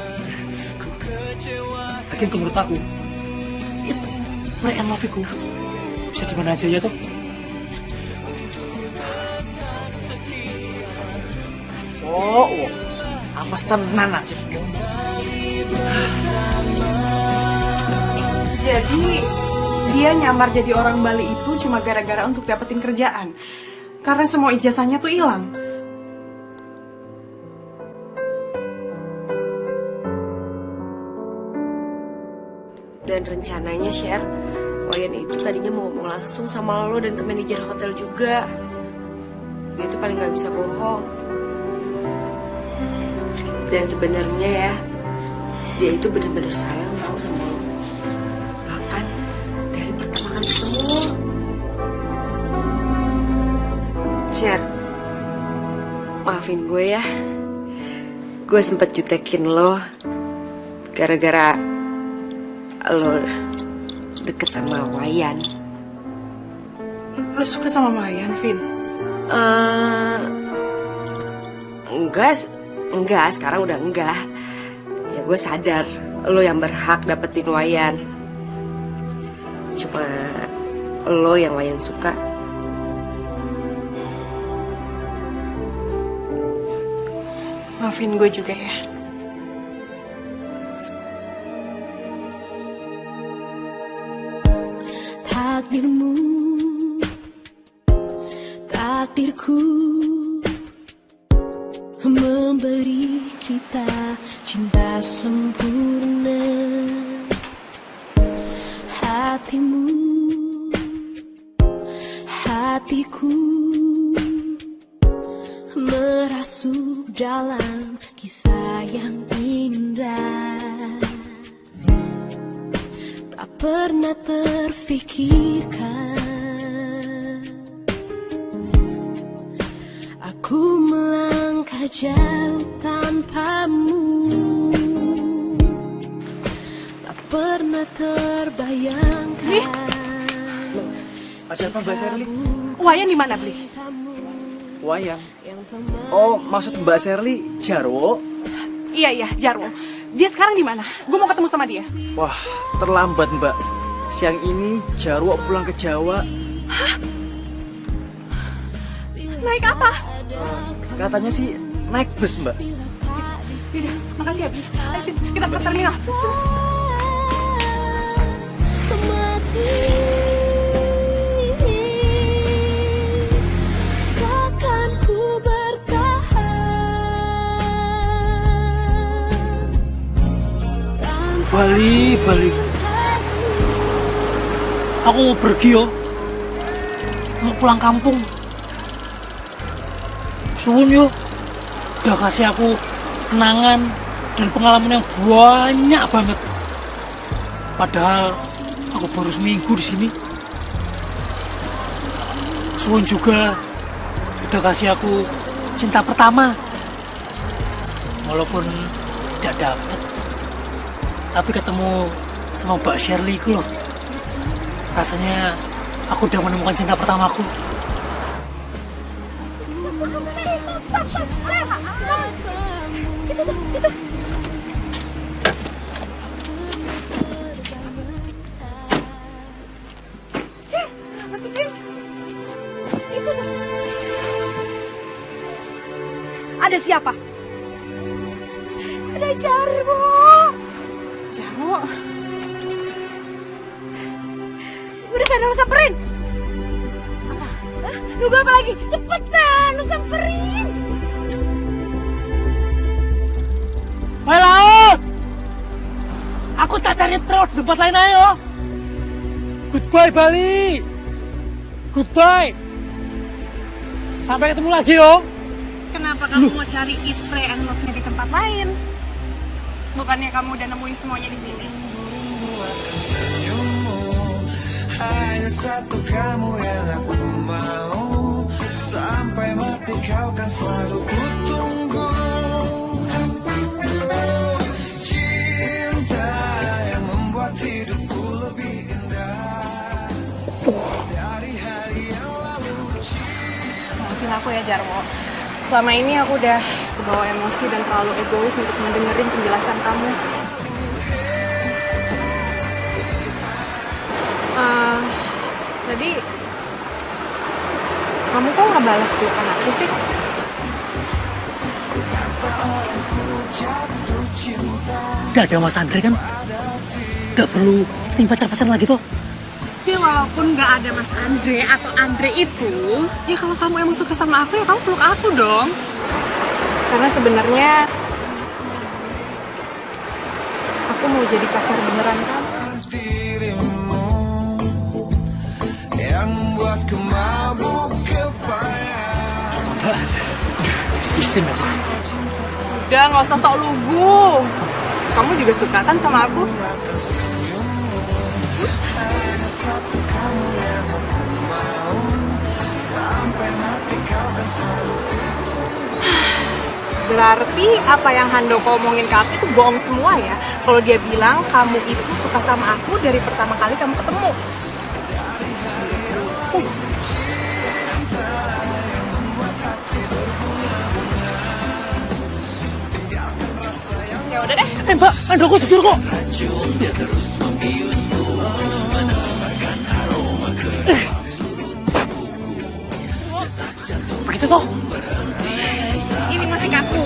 [SPEAKER 1] Lagian menurut aku itu Ryan Laviku bisa di mana aja ya tuh.
[SPEAKER 6] Oh, apa tenan nasibku.
[SPEAKER 3] Jadi dia nyamar jadi orang Bali itu cuma gara-gara untuk dapetin kerjaan. Karena semua ijazahnya tuh hilang.
[SPEAKER 8] Dan rencananya, Share, Wayan itu tadinya mau ngomong langsung sama lo dan ke manajer hotel juga. Dia tuh paling gak bisa bohong. Dan sebenarnya ya, dia itu benar-benar sayang tahu sama lo. Bahkan dari pertama kali ketemu. Share, maafin gue ya. Gue sempet jutekin lo gara-gara lo deket sama Wayan.
[SPEAKER 3] Lo suka sama Wayan, Vin?
[SPEAKER 8] Enggak, sekarang udah enggak. Ya gue sadar lo yang berhak dapetin Wayan. Cuma lo yang Wayan suka.
[SPEAKER 3] Maafin gue juga ya.
[SPEAKER 10] Takdirmu, takdirku memberi kita cinta sempurna. Hatimu, hatiku merasuk dalam kisah yang indah. Tak pernah terfikirkan aku melangkah jauh tanpamu. Tak pernah terbayangkan.
[SPEAKER 6] Ada apa Mbak Sherly?
[SPEAKER 3] Wayan di mana, Bli?
[SPEAKER 6] Wayan. Oh, maksud Mbak Sherly Jarwo?
[SPEAKER 3] Iya, Jarwo. Dia sekarang di mana? Gue mau ketemu sama dia.
[SPEAKER 6] Wah, terlambat Mbak. Siang ini Jarwo pulang ke Jawa.
[SPEAKER 3] Hah? Naik apa?
[SPEAKER 6] Katanya sih naik bus Mbak.
[SPEAKER 3] Yaudah, makasih ya, Bi. Ayo, Vin, kita ke terminal.
[SPEAKER 10] Takkan ku bertahan.
[SPEAKER 1] Bali. Aku mau pergi yo. Mau pulang kampung. Suwun yo. Udah kasih aku kenangan dan pengalaman yang banyak banget. Padahal aku baru seminggu di sini. Suwun juga udah kasih aku cinta pertama. Walaupun tidak dapet, tapi ketemu sama Mbak Shirley itu loh. Rasanya aku udah menemukan cinta pertamaku.
[SPEAKER 3] Itu. Cer, masih Vin. Itu tuh. Ada siapa? Ada Jarwo. Udah sana lu samperin. Apa? Nunggu apa lagi? Cepetan lu samperin.
[SPEAKER 1] Woi laut! Aku tak cari terus di tempat lain ayo. Goodbye Bali. Goodbye. Sampai ketemu lagi yo.
[SPEAKER 3] Kenapa kamu mau cari eat, pray, and love-nya di tempat lain? Bukannya kamu udah nemuin semuanya di sini?
[SPEAKER 2] Hanya satu kamu yang aku mau, sampai mati kau kan selalu ku tunggu. Cinta yang membuat hidupku lebih indah dari hari yang lalu.
[SPEAKER 3] Maafin aku ya Jarwo. Selama ini aku udah kebawa emosi dan terlalu egois untuk mendengerin penjelasan kamu. Tadi kamu kok nggak balas pelukan aku sih?
[SPEAKER 1] Udah ada Mas Andre kan? Gak perlu ting pacar-pacaran lagi tuh.
[SPEAKER 3] Ya walaupun nggak ada Mas Andre atau Andre itu, ya kalau kamu emang suka sama aku ya kamu peluk aku dong. Karena sebenarnya aku mau jadi pacar beneran kamu.
[SPEAKER 2] Yang membuatku mabuk kepayang.
[SPEAKER 1] Istimewa.
[SPEAKER 3] Udah nggak usah sok lugu. Kamu juga suka kan sama aku?
[SPEAKER 2] Satu kamu yang aku mau, sampai mati kau kan selalu.
[SPEAKER 3] Berarti apa yang Handoko omongin ke aku itu bohong semua ya? Kalau dia bilang kamu itu suka sama aku dari pertama kali kamu ketemu. Ya udah deh.
[SPEAKER 1] Mbak, Handoko jujur kok. Begitu toh?
[SPEAKER 3] Ini masih kaku.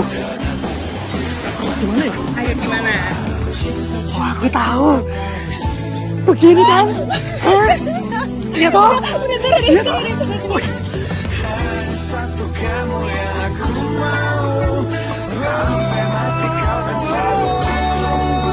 [SPEAKER 1] Gimana ya?
[SPEAKER 3] Ayo gimana?
[SPEAKER 1] Oh, aku tahu. Begini kan? Iya toh? Iya toh?
[SPEAKER 2] Satu kamu yang aku mau, sampai mati kau kan selalu tunggu.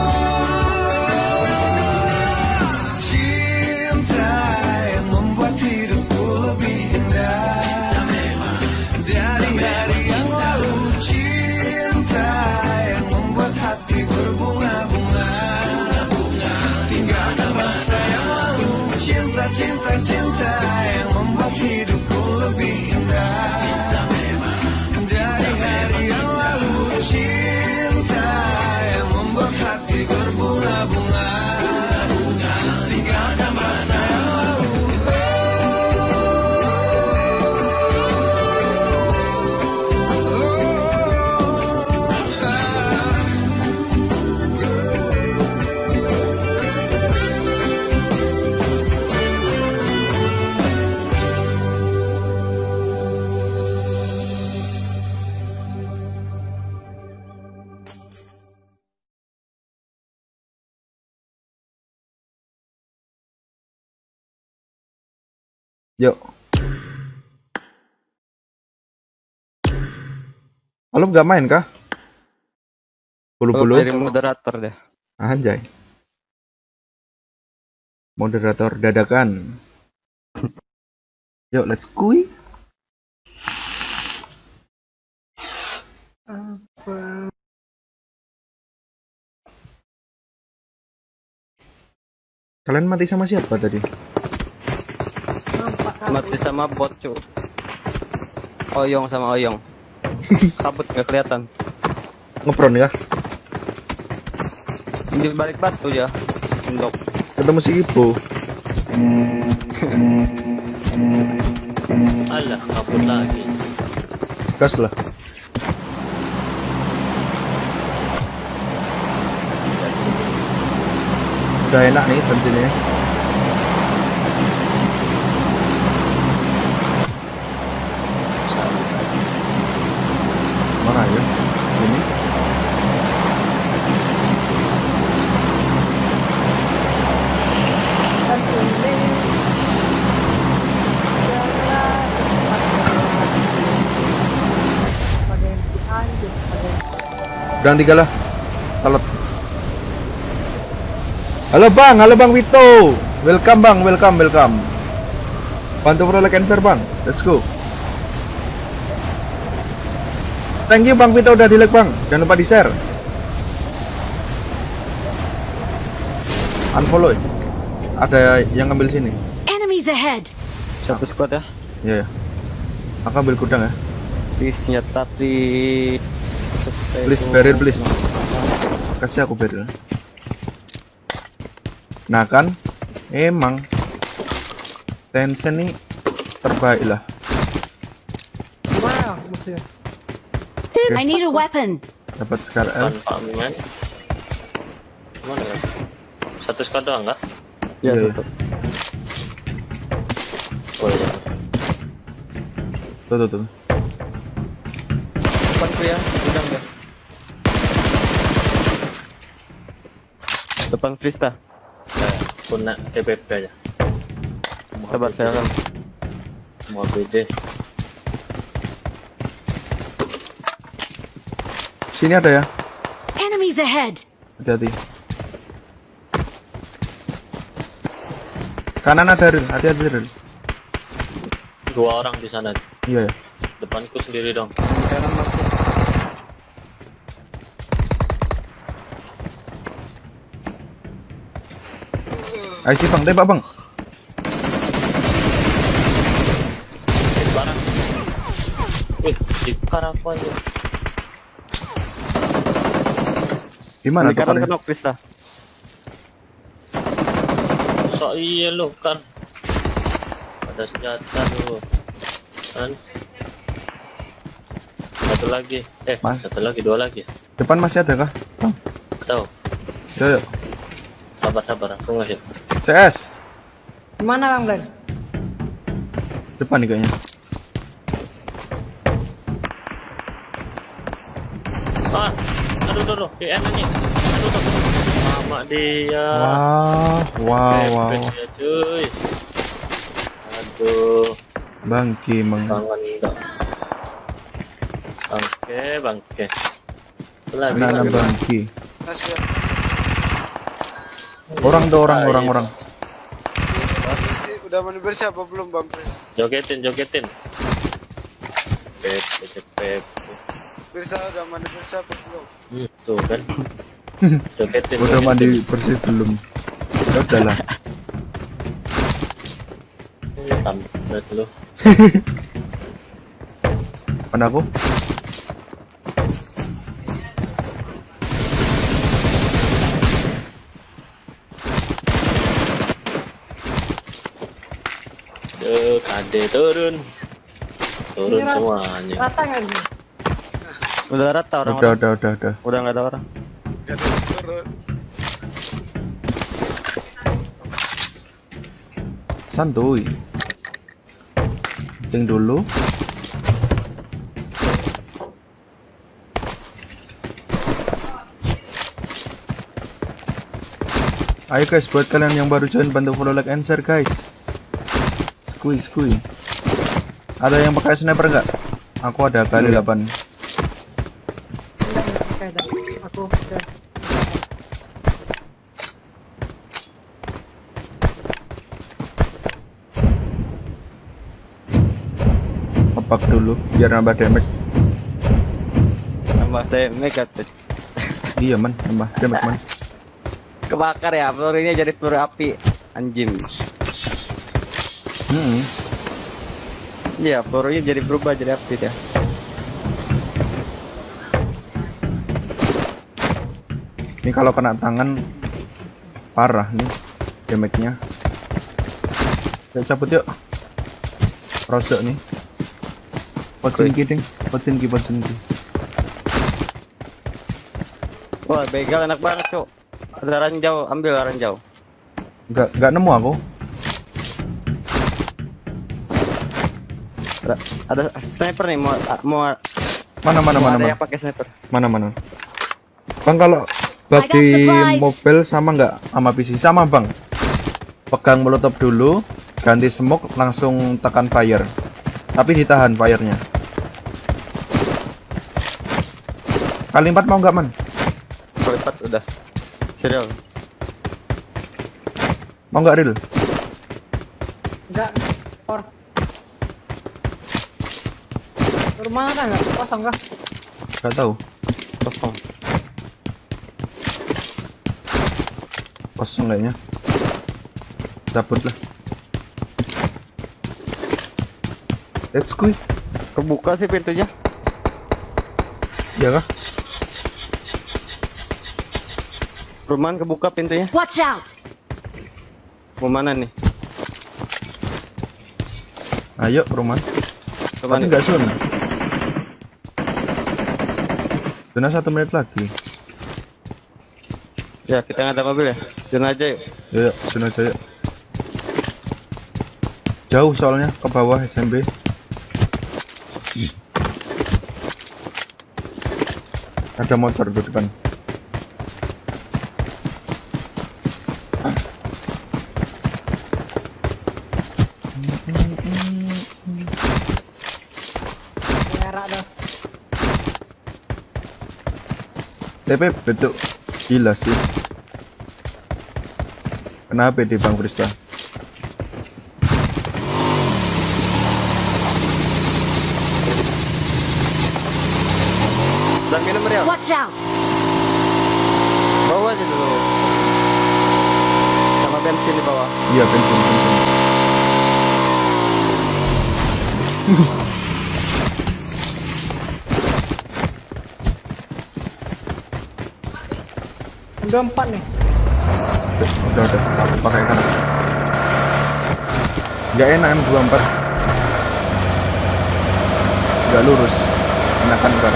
[SPEAKER 2] Cinta yang membuat hidupku lebih indah dari hari yang lalu. Cinta yang membuat hati berbunga-bunga, tinggalkan masa yang lalu. Cinta yang membuat hidupku lebih indah dari hari
[SPEAKER 11] Yuk. Halo, nggak main kah? Bulu-bulu.
[SPEAKER 6] Dari moderator deh.
[SPEAKER 11] Anjay. Moderator dadakan. Yuk, let's go. Kalian mati sama siapa tadi?
[SPEAKER 6] Mati sama bot, cu. Oyong sama Oyong. Kabut nggak kelihatan.
[SPEAKER 11] Ngepron ya?
[SPEAKER 6] Di balik batu ya. Untuk
[SPEAKER 11] Ketemu si Ibu.
[SPEAKER 12] Alah, kabut lagi.
[SPEAKER 11] Gas lah. Udah enak nih sensinya. Mana ya? Sini. Udang 3 lah. Telat. Halo Bang Vito. Welcome Bang, welcome. Bantu peroleh cancer Bang. Let's go. Thank you Bang Vito udah di like Bang. Jangan lupa di share. Unfollow ya. Ada yang ngambil sini.
[SPEAKER 10] Enemies ahead.
[SPEAKER 6] satu squad ya.
[SPEAKER 11] Iya ya. Aku ambil gudang ya.
[SPEAKER 6] Please please.
[SPEAKER 11] Please barrel please. Kasih aku barrel. Nah kan, emang Tencent nih terbaik lah.
[SPEAKER 13] Gimana musuhnya?
[SPEAKER 10] I need a weapon.
[SPEAKER 11] Dapat sekarang.
[SPEAKER 12] Farmingan. Mana ya? Satu squad doang nggak?
[SPEAKER 6] Ya,
[SPEAKER 11] Iya.
[SPEAKER 6] satu.
[SPEAKER 12] Oh iya.
[SPEAKER 11] Tuh.
[SPEAKER 6] Depanku ya, udang ya. Depan Krista.
[SPEAKER 12] Punya TPP aja.
[SPEAKER 6] Sabar saya kan.
[SPEAKER 12] Mau BD.
[SPEAKER 11] Sini ada ya.
[SPEAKER 10] Enemies ahead.
[SPEAKER 11] Hati-hati. Kanan ada Ril, hati-hati Ril.
[SPEAKER 12] 2 orang di sana.
[SPEAKER 11] Iya ya.
[SPEAKER 12] Depanku sendiri dong.
[SPEAKER 11] Ayo sih Bang, tembak Bang.
[SPEAKER 12] Barang. Wih, dikar aku aja.
[SPEAKER 11] Di mana
[SPEAKER 6] Di kanan
[SPEAKER 11] tempatnya?
[SPEAKER 6] kenok Krista.
[SPEAKER 12] So iya lo kan. Ada senjata dulu. Kan. Satu lagi.
[SPEAKER 11] Mas.
[SPEAKER 12] Satu lagi, 2 lagi.
[SPEAKER 11] Depan masih ada kah? Bang.
[SPEAKER 12] Tahu.
[SPEAKER 11] Yuk.
[SPEAKER 12] Sabar, aku ngasih.
[SPEAKER 11] CS.
[SPEAKER 13] Gimana Bang Blan?
[SPEAKER 11] Depan nih kayaknya.
[SPEAKER 12] Aduh, DM nih. Aduh. Mama dia.
[SPEAKER 11] Wow.
[SPEAKER 12] Dia, cuy. Aduh.
[SPEAKER 11] Bangki Mang.
[SPEAKER 12] Bangun enggak. Bangke. Lagi.
[SPEAKER 11] Anak bangki.
[SPEAKER 2] Nasya.
[SPEAKER 11] Orang.
[SPEAKER 2] Udah mandi bersih apa belum Bang Pres?
[SPEAKER 12] Jogetin. Pep.
[SPEAKER 2] Bersih udah mandi bersih apa belum?
[SPEAKER 12] Tuh kan. Jogetin.
[SPEAKER 11] Udah mandi bersih belum? Ya udahlah.
[SPEAKER 12] Tambah dulu.
[SPEAKER 11] Mana aku?
[SPEAKER 12] KD turun semuanya.
[SPEAKER 13] Rata nggak ini?
[SPEAKER 6] Udah rata orang.
[SPEAKER 11] Udah.
[SPEAKER 6] Udah nggak ada orang.
[SPEAKER 2] Gak ada turun.
[SPEAKER 11] Santuy. Penting dulu. Ayo guys, buat kalian yang baru join bantu follow, like, and share guys. Let's Skui. Ada yang pakai sniper nggak? Aku ada kali 8.
[SPEAKER 13] Oke, dah. Aku udah.
[SPEAKER 11] Kepak dulu biar nambah damage.
[SPEAKER 6] Nambah damage katanya.
[SPEAKER 11] Iya man, nambah damage man.
[SPEAKER 6] Kebakar ya, pelurunya jadi peluru api. Anjing. Iya, pelurunya jadi berubah jadi api ya.
[SPEAKER 11] Ini kalau kena tangan parah nih damage-nya. Kita cabut yuk. Rosok nih. Pocinki ding, pocinki.
[SPEAKER 6] Wah, begal enak banget, Cuk. Ada ranjau, ambil ranjau.
[SPEAKER 11] Enggak nemu aku.
[SPEAKER 6] Ada sniper nih, mau
[SPEAKER 11] Mana.
[SPEAKER 6] Ada yang pakai sniper.
[SPEAKER 11] Mana. Bang, kalau bug di mobil sama nggak sama PC? Sama bang. Pegang molotov dulu, ganti smoke, langsung tekan fire. Tapi ditahan fire-nya. Kali 4 mau nggak man?
[SPEAKER 6] Kali 4 udah. Serial.
[SPEAKER 11] Mau nggak real?
[SPEAKER 13] Enggak. Rumah ada nggak? Kosong kah?
[SPEAKER 11] Nggak tahu. Kosong kayaknya. Cabut lah. Let's go.
[SPEAKER 6] Kebuka sih pintunya.
[SPEAKER 11] Iya kah?
[SPEAKER 6] Rumahan kebuka pintunya.
[SPEAKER 10] Watch out.
[SPEAKER 6] Mau mana nih?
[SPEAKER 11] Ayo rumah.
[SPEAKER 6] Kemana?
[SPEAKER 11] Tapi nggak sun. Sudah 1 menit lagi.
[SPEAKER 6] Ya kita nggak ada mobil ya. Sun aja yuk.
[SPEAKER 11] Yuk, sun aja yuk. Jauh soalnya ke bawah SMB. Ada motor di depan.
[SPEAKER 13] Merah dah.
[SPEAKER 11] TP betul. Gila sih. Kenapa di Bang Frista?
[SPEAKER 6] Dan minum Real.
[SPEAKER 10] Watch out.
[SPEAKER 6] Bawa aja dulu. Sama bensin di bawah.
[SPEAKER 11] Iya bensin.
[SPEAKER 13] Udah 4 nih.
[SPEAKER 11] Udah, aku pakai kan. Gak enak M24. Gak lurus. Enakan kan.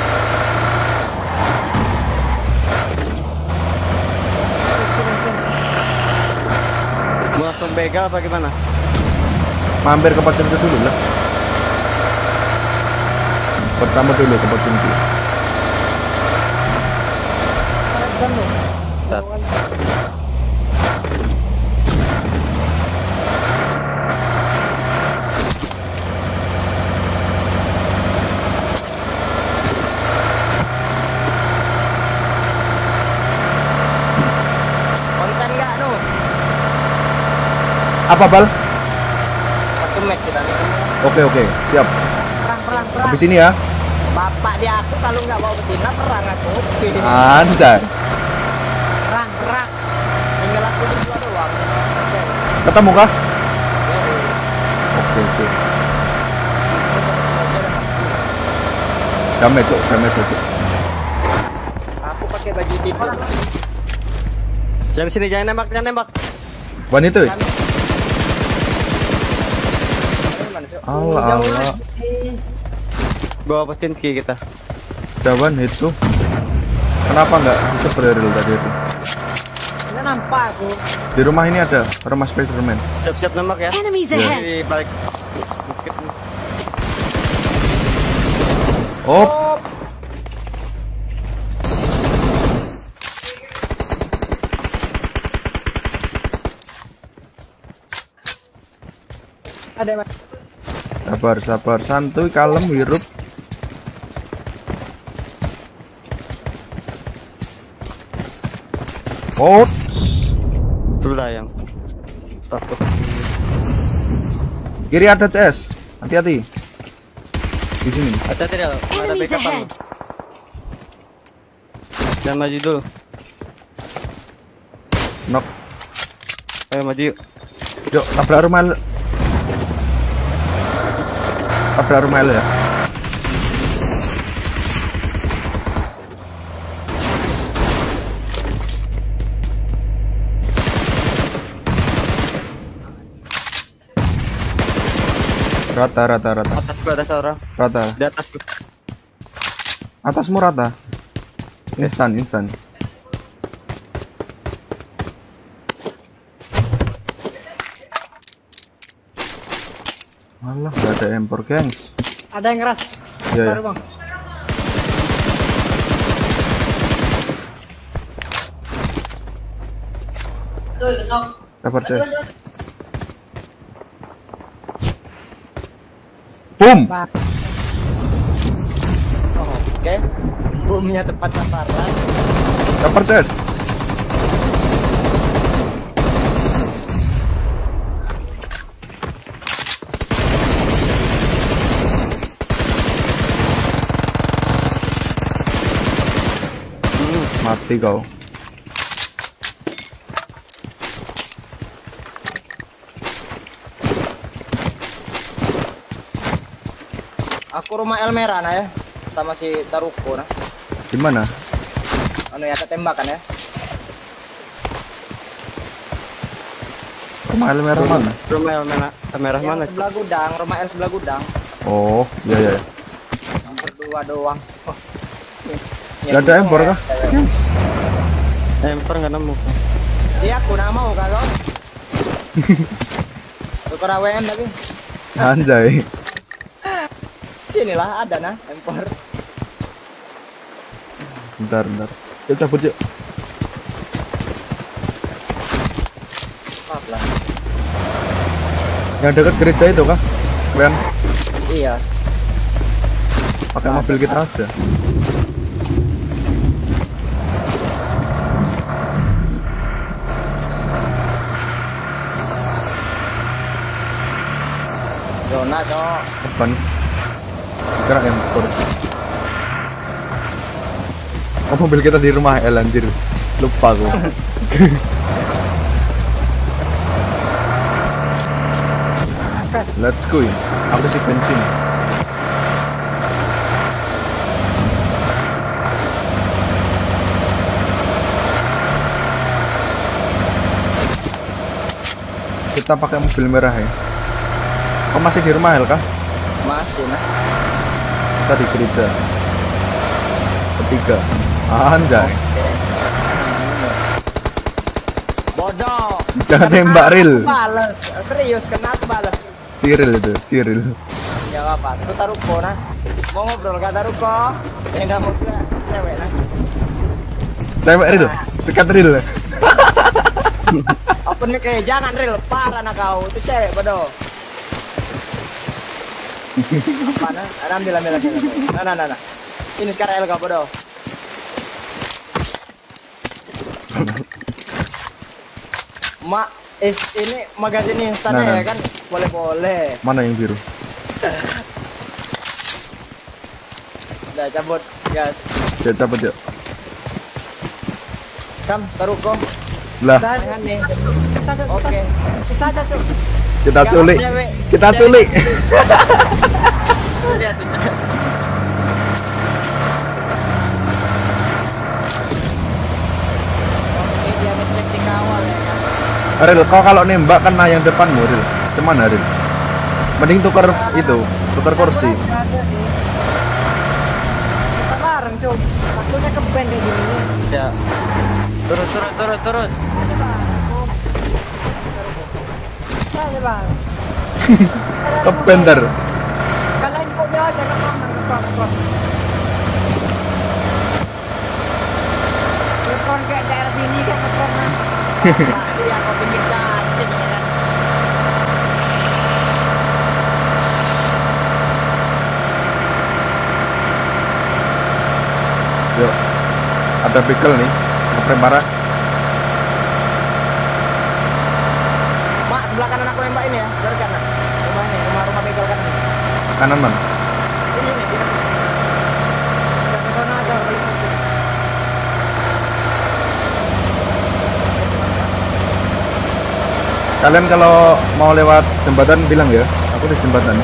[SPEAKER 6] Mau langsung begal apa gimana?
[SPEAKER 11] Mampir ke Pocinki dulu lah. Pertama dulu ke Pocinki.
[SPEAKER 13] Jam loh.
[SPEAKER 6] Konten nggak nu?
[SPEAKER 11] Apa bal?
[SPEAKER 6] 1 match kita nih.
[SPEAKER 11] Oke, siap.
[SPEAKER 13] Perang.
[SPEAKER 11] Habis ini ya.
[SPEAKER 6] Bapak dia aku kalau nggak bawa betina perang aku.
[SPEAKER 11] Anjay.
[SPEAKER 13] Perang.
[SPEAKER 6] Tinggal aku berdua doang sama cewek.
[SPEAKER 11] Ketemu kah? Oke. Damai cok.
[SPEAKER 6] Aku pakai baju tidur. Jangan sini, jangan nembak.
[SPEAKER 11] Wanita.
[SPEAKER 6] Mana, Cok?
[SPEAKER 11] Allah.
[SPEAKER 6] Bawa Pocinki kita.
[SPEAKER 11] Jawan itu. Kenapa nggak bisa berreal tadi itu?
[SPEAKER 13] Nggak nampak aku.
[SPEAKER 11] Di rumah ini ada rumah Spiderman.
[SPEAKER 6] Siap-siap nembak ya.
[SPEAKER 10] Enemies
[SPEAKER 11] Iya.
[SPEAKER 10] ahead.
[SPEAKER 6] Di balik bukit.
[SPEAKER 11] Oh.
[SPEAKER 13] Ada.
[SPEAKER 11] Sabar, santuy, kalem, hirup. Oh,
[SPEAKER 6] Itulah yang takut.
[SPEAKER 11] kiri ada CS. Hati-hati. Di sini.
[SPEAKER 6] Hati-hati ya. Ada
[SPEAKER 10] Enemies
[SPEAKER 6] backup.
[SPEAKER 10] ahead.
[SPEAKER 6] Jangan maju dulu.
[SPEAKER 11] Knock.
[SPEAKER 6] Ayo maju yuk.
[SPEAKER 11] Yuk, tabrak rumah lu. Tabrak rumah lu ya. Rata.
[SPEAKER 6] Atas gua ada seorang.
[SPEAKER 11] Rata.
[SPEAKER 6] Di atas gua.
[SPEAKER 11] Atasmu rata. Instan. Alah, gak ada empor, gengs.
[SPEAKER 13] Ada yang keras.
[SPEAKER 11] Iya,
[SPEAKER 13] Baru,
[SPEAKER 11] ya.
[SPEAKER 13] Bang.
[SPEAKER 11] Sabar, CS. Boom.
[SPEAKER 13] Oke. Boomnya tepat sasaran.
[SPEAKER 11] Sabar, CS. Mati kau.
[SPEAKER 13] Aku rumah Elmera nah ya, sama si Taruko nah.
[SPEAKER 11] Di mana?
[SPEAKER 13] Anu ya ketembakan ya.
[SPEAKER 11] Rumah merah mana?
[SPEAKER 6] Rumah merah
[SPEAKER 13] Yang
[SPEAKER 6] mana?
[SPEAKER 13] sebelah gudang, rumah L sebelah gudang.
[SPEAKER 11] Oh, iya.
[SPEAKER 13] Yang berdua doang. Oh.
[SPEAKER 11] Gak ada empor kah? Yes.
[SPEAKER 6] Empor nggak nemu.
[SPEAKER 13] Iya, aku nak mau kalau. Tukar AWM tapi.
[SPEAKER 11] Anjay.
[SPEAKER 13] Sinilah ada nah empor.
[SPEAKER 11] Bentar. Yuk cabut yuk.
[SPEAKER 13] Pelan.
[SPEAKER 11] Yang dekat gereja itu kah? Ben,
[SPEAKER 13] Iya.
[SPEAKER 11] pakai mobil kita aja.
[SPEAKER 13] Zona cok.
[SPEAKER 11] Depan. Kira empor. Oh, mobil kita di rumah El anjir. Lupa aku. Let's go. Aku sih bensin. Kita pakai mobil merah ya. Oh, masih di rumah El kah?
[SPEAKER 13] Masih nah.
[SPEAKER 11] Kita di gereja. Ketiga. Anjay.
[SPEAKER 13] Bodoh.
[SPEAKER 11] Jangan tembak Ril.
[SPEAKER 13] Balas. Serius kena aku balas.
[SPEAKER 11] Cyril itu, Cyril.
[SPEAKER 13] Ya apa? Itu Taruko nah. Mau ngobrol kata Taruko. Yang nggak mau juga cewek nah.
[SPEAKER 11] Tembak Ril, sekat Ril.
[SPEAKER 13] Apa nih kayak jangan Ril, parah nak kau. Itu cewek bodoh. Apa nah? Ambil. Nah. Sini sekarang El kau bodoh. Mak, ini magazin instannya
[SPEAKER 11] Nah.
[SPEAKER 13] ya kan? Boleh.
[SPEAKER 11] Mana yang biru?
[SPEAKER 13] Udah cabut, gas.
[SPEAKER 11] Ya cabut yuk.
[SPEAKER 13] Kam, Taruko.
[SPEAKER 11] Lah,
[SPEAKER 13] Jangan nih. Oke. Bisa aja tuh.
[SPEAKER 11] kita
[SPEAKER 13] Gak
[SPEAKER 11] culik.
[SPEAKER 13] mau cewek.
[SPEAKER 11] Kita
[SPEAKER 13] Cewek.
[SPEAKER 11] culik.
[SPEAKER 13] Lihat tuh. Oke, dia ngecek di kawal ya kan.
[SPEAKER 11] Ril, kau kalau nembak kena yang depanmu, Ril. Cuman Ril. Mending tukar itu, tukar kursi.
[SPEAKER 13] Bisa bareng, Cum. Takutnya ke band kayak gini.
[SPEAKER 6] Ya. Turun.
[SPEAKER 13] Ayo, Bang.
[SPEAKER 11] Kebender.
[SPEAKER 13] Kalian kok dia aja ke kamar, ke kamar. Telepon kayak daerah sini kan telepon nah. Pak, dia kok bikin cacing ya kan.
[SPEAKER 11] Ada begal nih, ngeprem marah.
[SPEAKER 13] Mak, sebelah kanan aku nembak ini ya, dari kanan. Rumah ini, rumah begal kanan.
[SPEAKER 11] Kanan man.
[SPEAKER 13] Sini nih, di depan. Ke sana aja, balik ke sini.
[SPEAKER 11] Kalian kalau mau lewat jembatan bilang ya, aku di jembatan.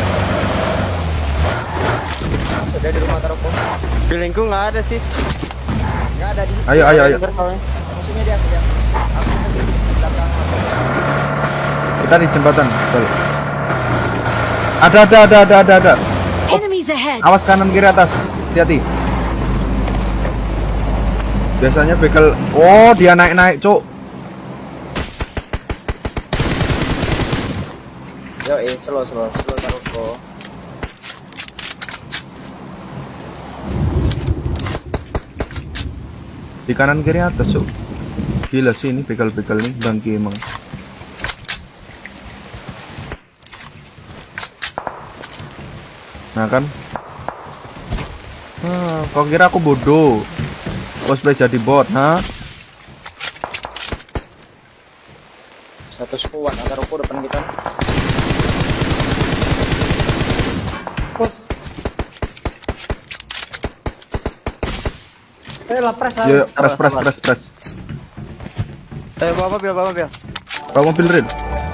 [SPEAKER 13] Sudah di rumah Taroko.
[SPEAKER 9] Feelingku nggak ada sih.
[SPEAKER 13] Nggak ada di sini.
[SPEAKER 11] Ayo.
[SPEAKER 13] Musuhnya dia. Aku mesti di belakang aku.
[SPEAKER 11] Kita di jembatan, betul. Ada.
[SPEAKER 10] Enemies ahead.
[SPEAKER 11] Awas kanan kiri atas, hati-hati. Biasanya begal. Oh, dia naik, cuk.
[SPEAKER 13] Yo, slow Taroko.
[SPEAKER 11] Di kanan kiri atas, cuk. Gila sih ini begal-begal nih, bangki emang. Nah kan. Kau kira aku bodoh? Cosplay jadi bot, ha?
[SPEAKER 13] Satu squad Taroko depan kita. Pos. Press.
[SPEAKER 11] Yo, press.
[SPEAKER 9] Bawa mobil.
[SPEAKER 11] Bawa mobil Rin.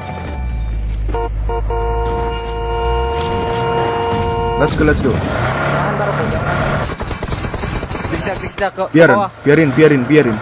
[SPEAKER 11] Let's go.
[SPEAKER 13] Tahan Taroko jangan.
[SPEAKER 9] Bisa kok.
[SPEAKER 11] Biarin.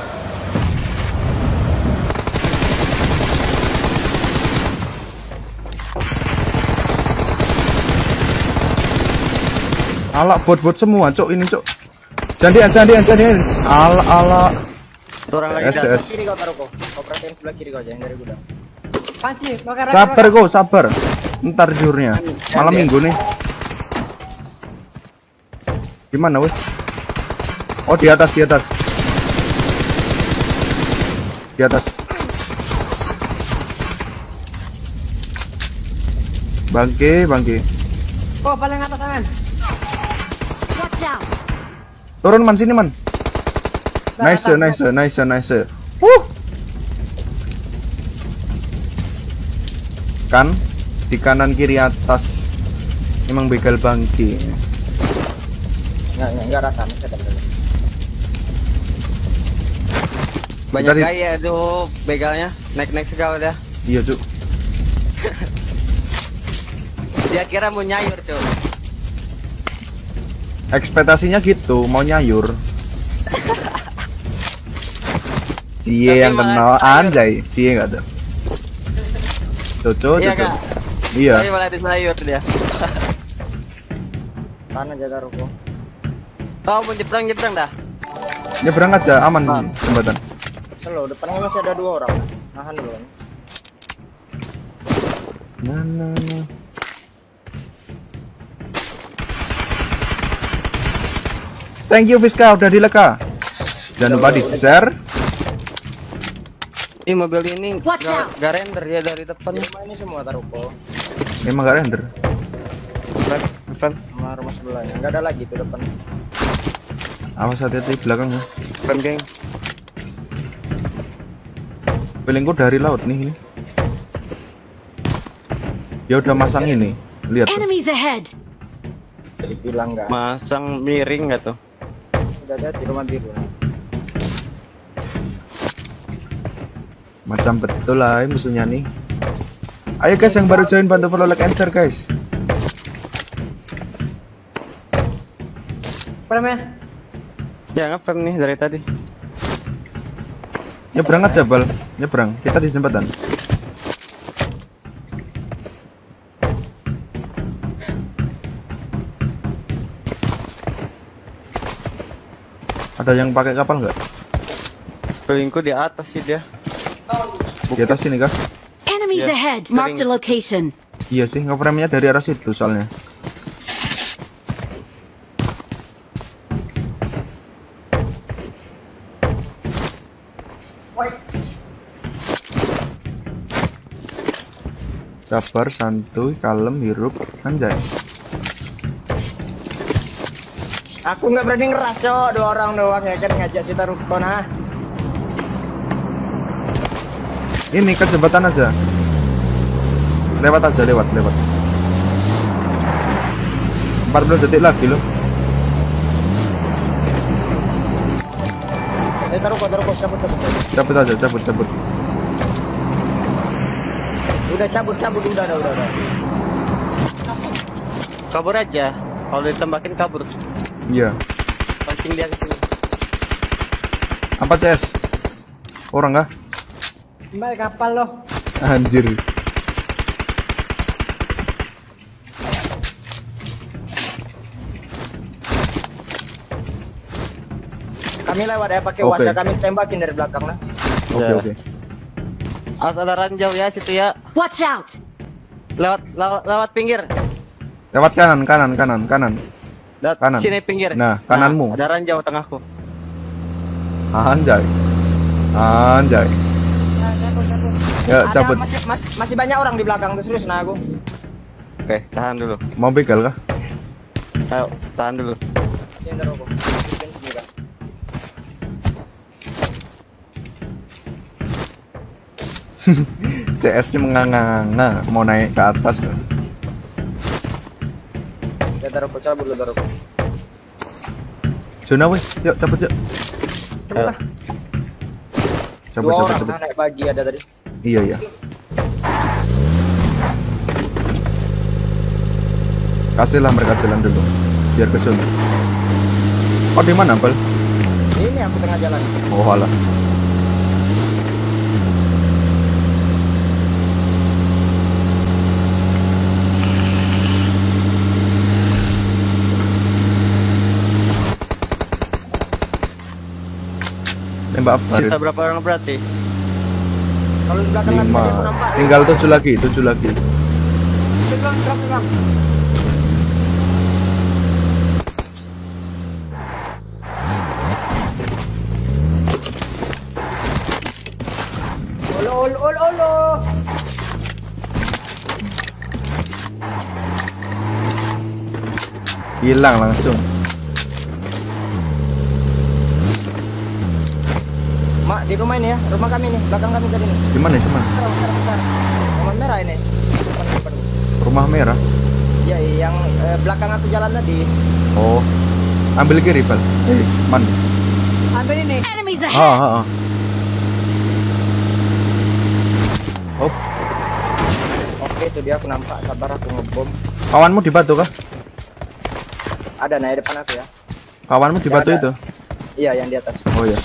[SPEAKER 11] Ala bot semua, cok ini, cok. Jandian. Ala.
[SPEAKER 9] Orang lagi
[SPEAKER 11] SS.
[SPEAKER 13] Kiri kau Taroko. Kau perhatiin sebelah kiri kau aja yang dari gudang.
[SPEAKER 3] Panci,
[SPEAKER 11] Sabar. Ntar jurnya. Malam minggu nih. Gimana weh? Oh di atas. Bangke.
[SPEAKER 3] Oh, paling atas tangan.
[SPEAKER 10] Watch out.
[SPEAKER 11] Turun man sini man. Nice. Kan di kanan kiri atas emang begal bangke.
[SPEAKER 13] Enggak rasa masih ada.
[SPEAKER 9] Banyak gaya tuh begalnya, naik segala dah.
[SPEAKER 11] Iya, cuk.
[SPEAKER 9] Dia kira mau nyayur, cuk.
[SPEAKER 11] Ekspektasinya gitu, mau nyayur. Cie yang kenal anjay, Cie enggak ada. Cocok. Iya.
[SPEAKER 9] Tapi malah disayur dia.
[SPEAKER 13] Tahan aja Taroko.
[SPEAKER 9] Oh, mau nyebrang dah.
[SPEAKER 11] Nyebrang aja, aman jembatan.
[SPEAKER 13] Slow, depannya masih ada 2 orang. Nahan dulu.
[SPEAKER 11] Mana? Thank you Fiska udah dileka. Jangan lupa di share.
[SPEAKER 9] Ini mobil ini gak render ya dari depan.
[SPEAKER 13] Ini semua Taroko.
[SPEAKER 11] Emang gak render.
[SPEAKER 9] Depan.
[SPEAKER 13] Rumah sebelahnya. Enggak ada lagi tuh depan.
[SPEAKER 11] Awas hati-hati belakangnya.
[SPEAKER 9] Depan geng.
[SPEAKER 11] Feelingku dari laut nih ini. Dia udah masang ini. Lihat.
[SPEAKER 10] Enemies ahead.
[SPEAKER 13] Jadi bilang enggak.
[SPEAKER 9] Masang miring enggak tuh?
[SPEAKER 13] Udah ada di rumah biru.
[SPEAKER 11] Macam betul lah musuhnya nih. Ayo guys yang baru join bantu follow, like and share guys.
[SPEAKER 3] Frame
[SPEAKER 9] ya nge-frame nih dari tadi.
[SPEAKER 11] Nyebrang aja bal, nyebrang. Kita di jembatan. Ada yang pakai kapal nggak?
[SPEAKER 9] Pelingku di atas sih dia.
[SPEAKER 11] Di atas sini kah?
[SPEAKER 10] Enemies ahead. Mark the location.
[SPEAKER 11] Iya sih, nge-frame-nya dari arah situ soalnya. Sabar, santuy, kalem, hirup, anjay.
[SPEAKER 13] Aku nggak berani ngeras, Cok. 2 orang doang ya kan ngajak si Taruko nah.
[SPEAKER 11] Ini ke jembatan aja. Lewat aja, lewat. 14 detik lagi loh.
[SPEAKER 13] Taruko, cabut.
[SPEAKER 11] Cabut aja.
[SPEAKER 13] Udah cabut, udah.
[SPEAKER 9] Kabur aja. Kalau ditembakin kabur.
[SPEAKER 11] Iya.
[SPEAKER 9] Pancing dia ke sini.
[SPEAKER 11] Apa CS? Orang kah?
[SPEAKER 13] Kembali kapal loh.
[SPEAKER 11] Anjir.
[SPEAKER 13] Kami lewat ya pakai
[SPEAKER 11] Oke.
[SPEAKER 13] wasa, kami tembakin dari belakang lah.
[SPEAKER 11] Oke.
[SPEAKER 9] Awas ada ranjau ya situ ya.
[SPEAKER 10] Watch out!
[SPEAKER 9] Lewat pinggir.
[SPEAKER 11] Lewat kanan.
[SPEAKER 9] Lewat
[SPEAKER 11] Kanan.
[SPEAKER 9] sini pinggir.
[SPEAKER 11] Nah, kananmu.
[SPEAKER 9] Ada ranjau tengahku.
[SPEAKER 11] Anjay. Ya,
[SPEAKER 13] Ada
[SPEAKER 11] cabut.
[SPEAKER 13] masih banyak orang di belakang tuh, serius nah aku.
[SPEAKER 9] Oke, tahan dulu.
[SPEAKER 11] Mau begal kah?
[SPEAKER 9] Ayo, tahan dulu.
[SPEAKER 13] Sini Taruko. Sini kan.
[SPEAKER 11] CS-nya menganga-nganga mau naik ke atas.
[SPEAKER 13] Ya Taruko, cabut lu Taruko.
[SPEAKER 11] Zona weh, yuk cabut yuk.
[SPEAKER 13] Coba.
[SPEAKER 11] Cabut.
[SPEAKER 13] 2 orang naik pagi ada tadi.
[SPEAKER 11] Iya. Kasihlah mereka jalan dulu, biar ke zona. Oh di mana, Bal?
[SPEAKER 13] Ini aku tengah jalan.
[SPEAKER 11] Oh alah. Tembak apa?
[SPEAKER 9] Sisa berapa orang berarti?
[SPEAKER 13] Kalau di belakang
[SPEAKER 11] 5.
[SPEAKER 13] tadi aku nampak.
[SPEAKER 11] Tinggal 7 lagi.
[SPEAKER 13] Bilang. Olo.
[SPEAKER 11] Hilang langsung.
[SPEAKER 13] Mak, di rumah ini ya, rumah kami nih, belakang kami tadi nih.
[SPEAKER 11] Gimana?
[SPEAKER 13] Bentar. Rumah merah ini. Depan.
[SPEAKER 11] Rumah merah.
[SPEAKER 13] Ya, yang belakang aku jalan tadi.
[SPEAKER 11] Oh. Ambil kiri, Bal. Man.
[SPEAKER 13] Ambil ini.
[SPEAKER 10] Enemies ahead!
[SPEAKER 11] Oh.
[SPEAKER 13] Oke, itu dia aku nampak. Sabar aku ngebom.
[SPEAKER 11] Kawanmu di batu kah?
[SPEAKER 13] Ada nah di depan aku ya.
[SPEAKER 11] Kawanmu di batu
[SPEAKER 13] ada.
[SPEAKER 11] itu?
[SPEAKER 13] Iya, yang di atas.
[SPEAKER 11] Oh ya.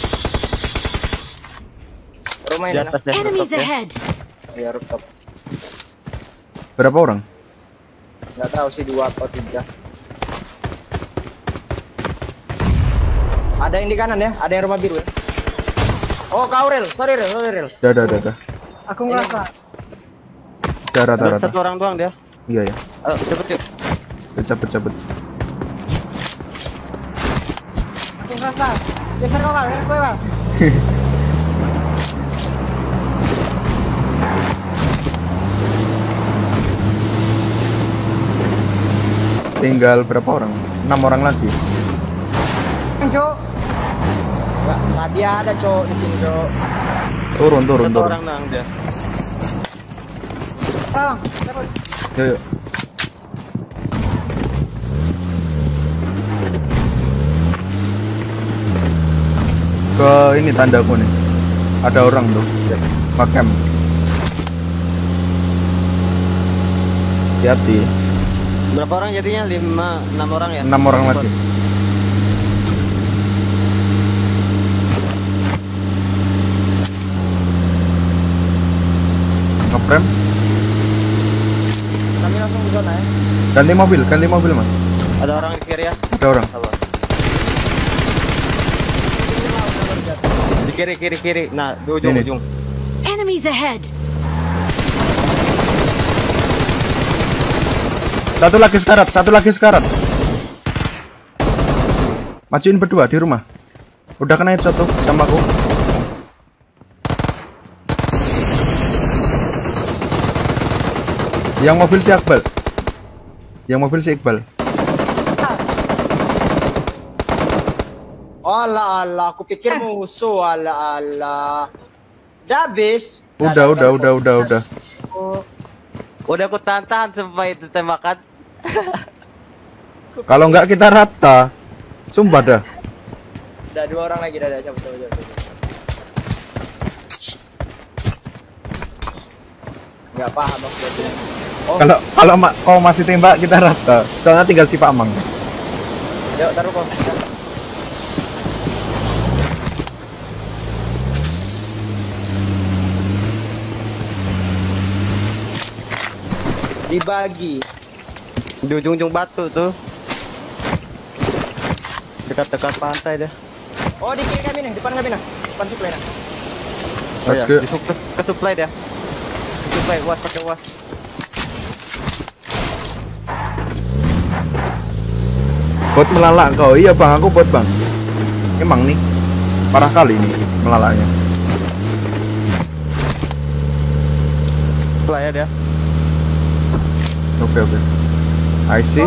[SPEAKER 13] Rumah ini nah.
[SPEAKER 10] Enemies ahead!
[SPEAKER 13] Ya, rooftop.
[SPEAKER 11] Berapa orang?
[SPEAKER 13] Nggak tahu sih 2 atau 3. Ada yang di kanan ya, ada yang rumah biru ya. Oh, kau Rel, sorry Rel.
[SPEAKER 11] Dah.
[SPEAKER 13] Aku ngerasa.
[SPEAKER 11] Rata.
[SPEAKER 9] Satu orang doang dia.
[SPEAKER 11] Iya ya.
[SPEAKER 9] Ayo, cepet yuk.
[SPEAKER 11] Cabut.
[SPEAKER 13] Aku ngerasa. Geser kau Bal.
[SPEAKER 11] Tinggal berapa orang? 6 orang lagi.
[SPEAKER 13] Cok. Nggak, tadi ada cok di sini cok.
[SPEAKER 11] Turun.
[SPEAKER 9] Satu orang doang dia.
[SPEAKER 13] Bang,
[SPEAKER 11] Yuk. Ke ini tandaku nih. Ada orang tuh. Pakem. Hati-hati.
[SPEAKER 9] Berapa orang jadinya? 6 orang ya?
[SPEAKER 11] 6 orang lagi. Ngeprem.
[SPEAKER 13] kami langsung ke zona ya.
[SPEAKER 11] Ganti mobil mas.
[SPEAKER 9] Ada orang di kiri ya?
[SPEAKER 11] Ada orang.
[SPEAKER 9] Di kiri. Nah, di ujung.
[SPEAKER 10] Enemies ahead!
[SPEAKER 11] Satu lagi sekarat. Majuin berdua di rumah. Udah kena headshot tuh sama aku. Yang mobil si Iqbal.
[SPEAKER 13] Alah, aku pikir musuh. Alah. Udah habis.
[SPEAKER 11] Udah.
[SPEAKER 14] Udah aku tahan sampai itu tembakan.
[SPEAKER 11] Kalau enggak kita rata. Sumpah dah.
[SPEAKER 13] Udah 2 orang lagi, dah cabut. Enggak paham maksudnya. Oh.
[SPEAKER 11] Kalau kau masih tembak kita rata. Soalnya tinggal si Pak Mang.
[SPEAKER 13] Yuk, taruh kok. Dibagi
[SPEAKER 14] di ujung-ujung batu tuh, dekat-dekat pantai dah.
[SPEAKER 13] Oh, di kiri kami nih, depan kami nah, depan supply nah.
[SPEAKER 11] Let's go.
[SPEAKER 14] Ke supply dah. Ke supply, was pakai was.
[SPEAKER 11] Bot melalak kau. Iya bang, aku bot bang. Emang nih parah kali nih melalaknya.
[SPEAKER 14] Supply ya dia.
[SPEAKER 11] Oke. I see.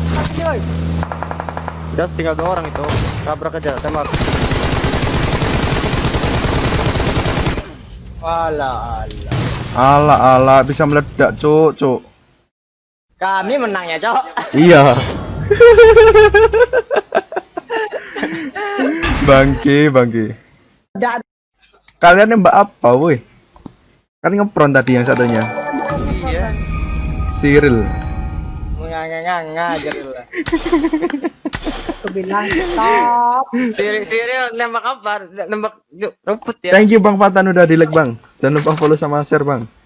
[SPEAKER 14] Just tinggal 2 orang itu. Tabrak aja, tembak.
[SPEAKER 11] Alah bisa meledak, cuk.
[SPEAKER 13] Kami menangnya, Cok.
[SPEAKER 11] Iya. Bangke. Kalian nembak apa, woi? Kan ngepron tadi yang satunya.
[SPEAKER 13] Iya.
[SPEAKER 11] Cyril.
[SPEAKER 13] Ngajar lah.
[SPEAKER 3] Aku bilang stop.
[SPEAKER 14] Cyril nembak apa? Nembak rumput ya.
[SPEAKER 11] Thank you Bang Fatan udah di like Bang. Jangan lupa follow sama share Bang.